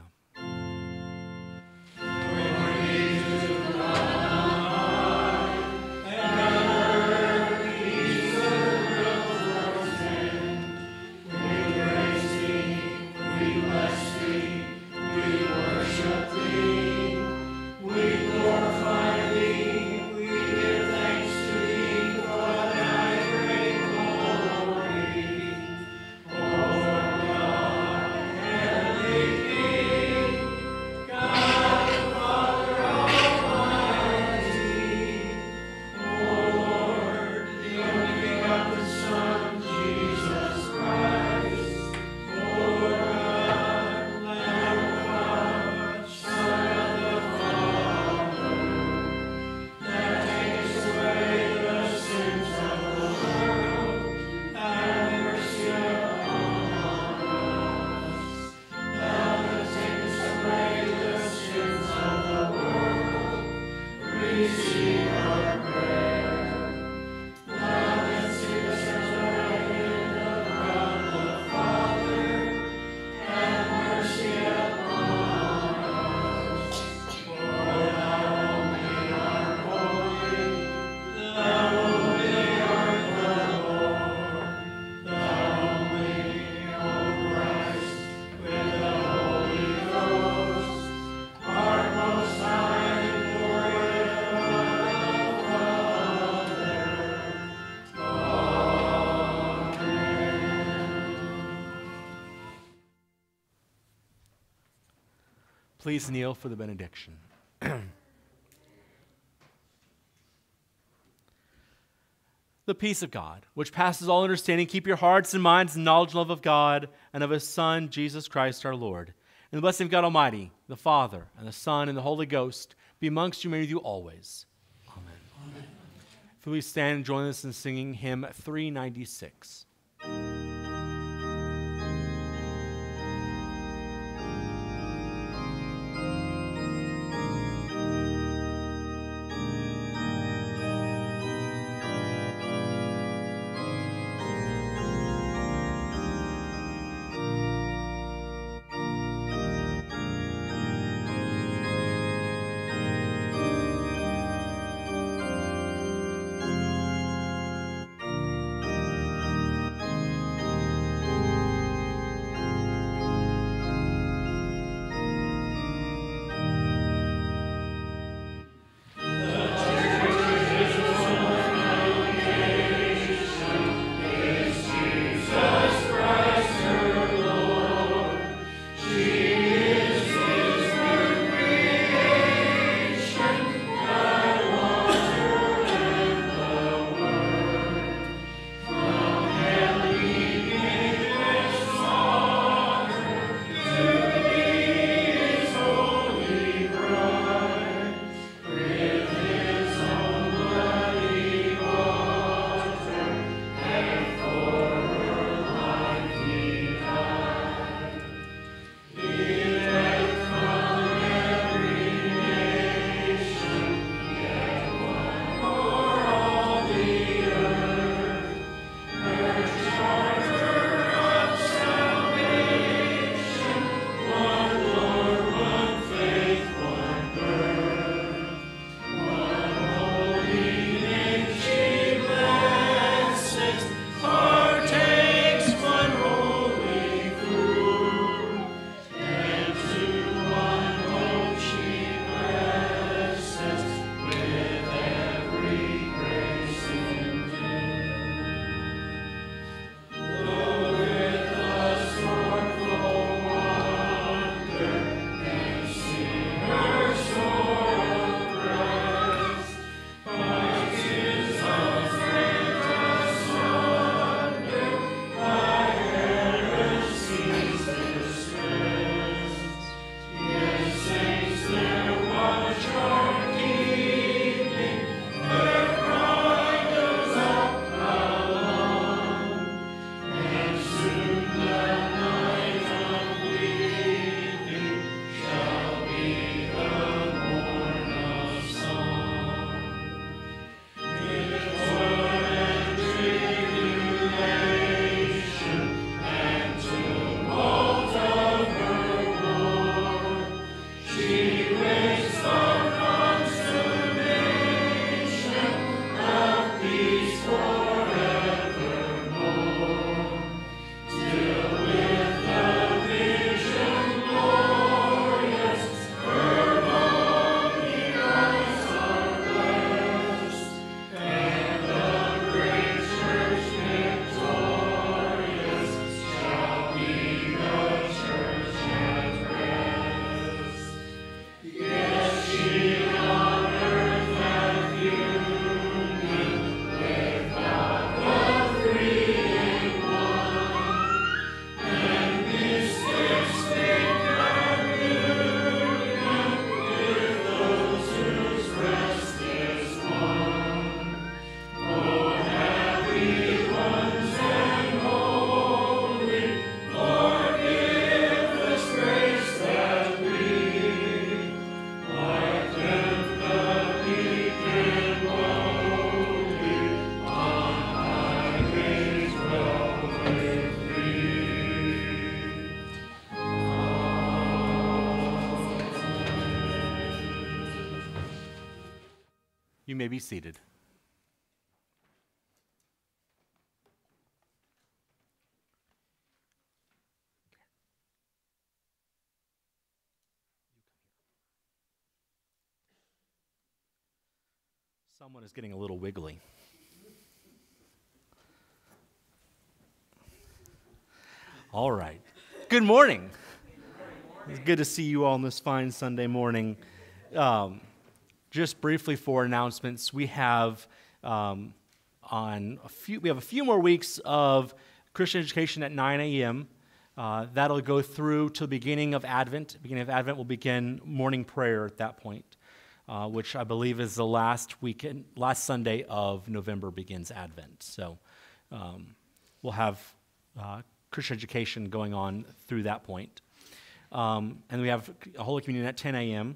Please kneel for the benediction. The peace of God, which passes all understanding, keep your hearts and minds in knowledge and love of God and of His Son, Jesus Christ our Lord. And the blessing of God Almighty, the Father, and the Son, and the Holy Ghost be amongst you and with you always. Amen. Amen. Please stand and join us in singing hymn three ninety-six. You may be seated. Someone is getting a little wiggly. All right. Good morning. It's good to see you all on this fine Sunday morning. Um, just briefly for announcements, we have um, on a few. We have a few more weeks of Christian education at nine a.m. Uh, that'll go through to the beginning of Advent. Beginning of Advent will begin morning prayer at that point, uh, which I believe is the last weekend, last Sunday of November begins Advent. So um, we'll have uh, Christian education going on through that point. Um, and we have a Holy Communion at ten a.m.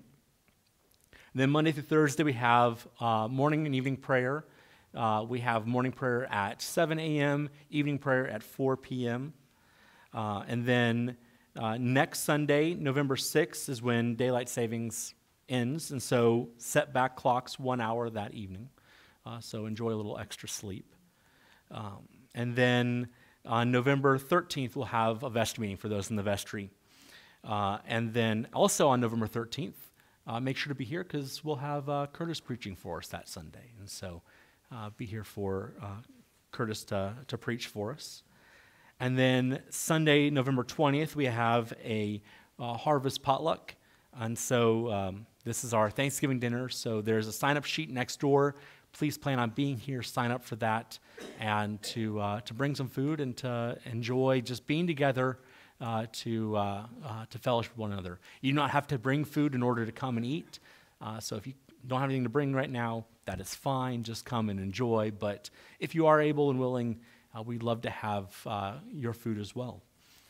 Then Monday through Thursday, we have uh, morning and evening prayer. Uh, we have morning prayer at seven a.m., evening prayer at four p.m. Uh, and then uh, next Sunday, November sixth, is when daylight savings ends. And so set back clocks one hour that evening. Uh, so enjoy a little extra sleep. Um, and then on November thirteenth, we'll have a vestry meeting for those in the vestry. Uh, and then also on November thirteenth, uh, make sure to be here because we'll have uh, Curtis preaching for us that Sunday. And so uh, be here for uh, Curtis to, to preach for us. And then Sunday, November twentieth, we have a uh, harvest potluck. And so um, this is our Thanksgiving dinner. So there's a sign-up sheet next door. Please plan on being here, sign up for that, and to uh, to bring some food and to enjoy just being together. Uh, to uh, uh, to fellowship with one another. You do not have to bring food in order to come and eat. Uh, so if you don't have anything to bring right now, that is fine. Just come and enjoy. But if you are able and willing, uh, we'd love to have uh, your food as well.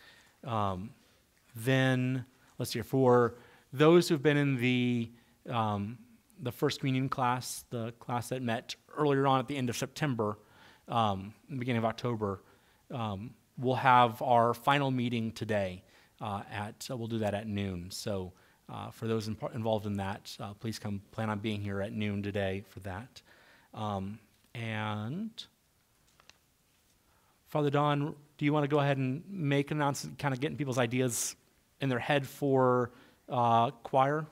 Um, then, let's see, for those who've been in the um, the First Communion class, the class that met earlier on at the end of September, um, beginning of October, um, we'll have our final meeting today uh, at, uh, we'll do that at noon. So uh, for those in, involved in that, uh, please come plan on being here at noon today for that. Um, and Father Don, do you want to go ahead and make an announcement, kind of getting people's ideas in their head for uh, choir?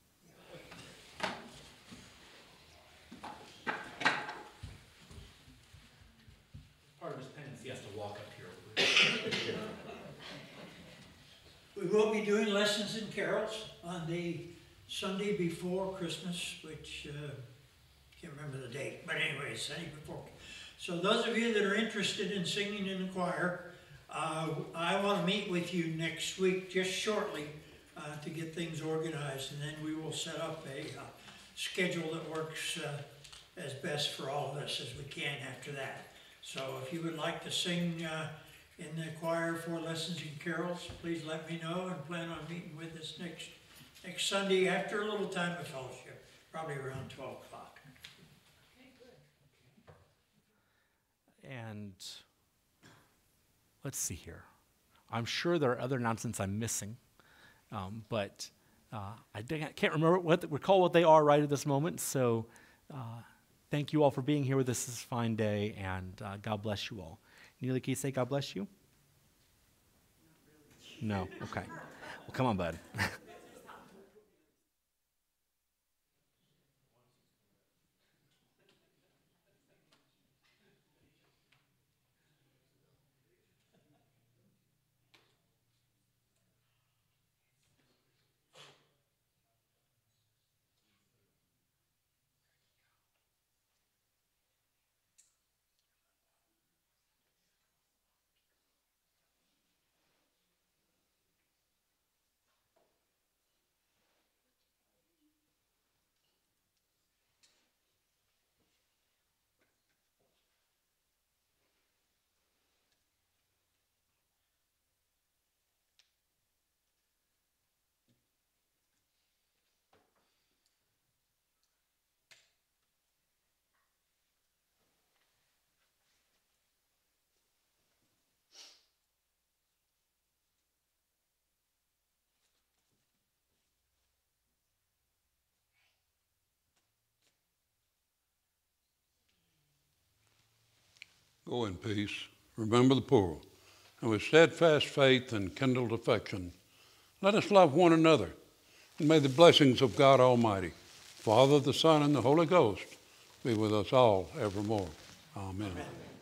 Part of his penance, he has to walk up here. We will be doing lessons and carols on the Sunday before Christmas, which uh, can't remember the date, but anyway, Sunday before. So those of you that are interested in singing in the choir, uh, I want to meet with you next week, just shortly, uh, to get things organized, and then we will set up a uh, schedule that works uh, as best for all of us as we can after that. So if you would like to sing uh, in the choir for lessons and carols, please let me know and plan on meeting with us next next Sunday after a little time of fellowship, probably around twelve o'clock. Okay, good. And let's see here. I'm sure there are other announcements I'm missing, um, but uh, I can't remember what recall what they are right at this moment. So uh, thank you all for being here with us this fine day, and uh, God bless you all. Neely, can you say God bless you? No? Okay. Well, come on, bud. Go in peace. Remember the poor. And with steadfast faith and kindled affection, let us love one another. And may the blessings of God Almighty, Father, the Son, and the Holy Ghost be with us all evermore. Amen. Amen.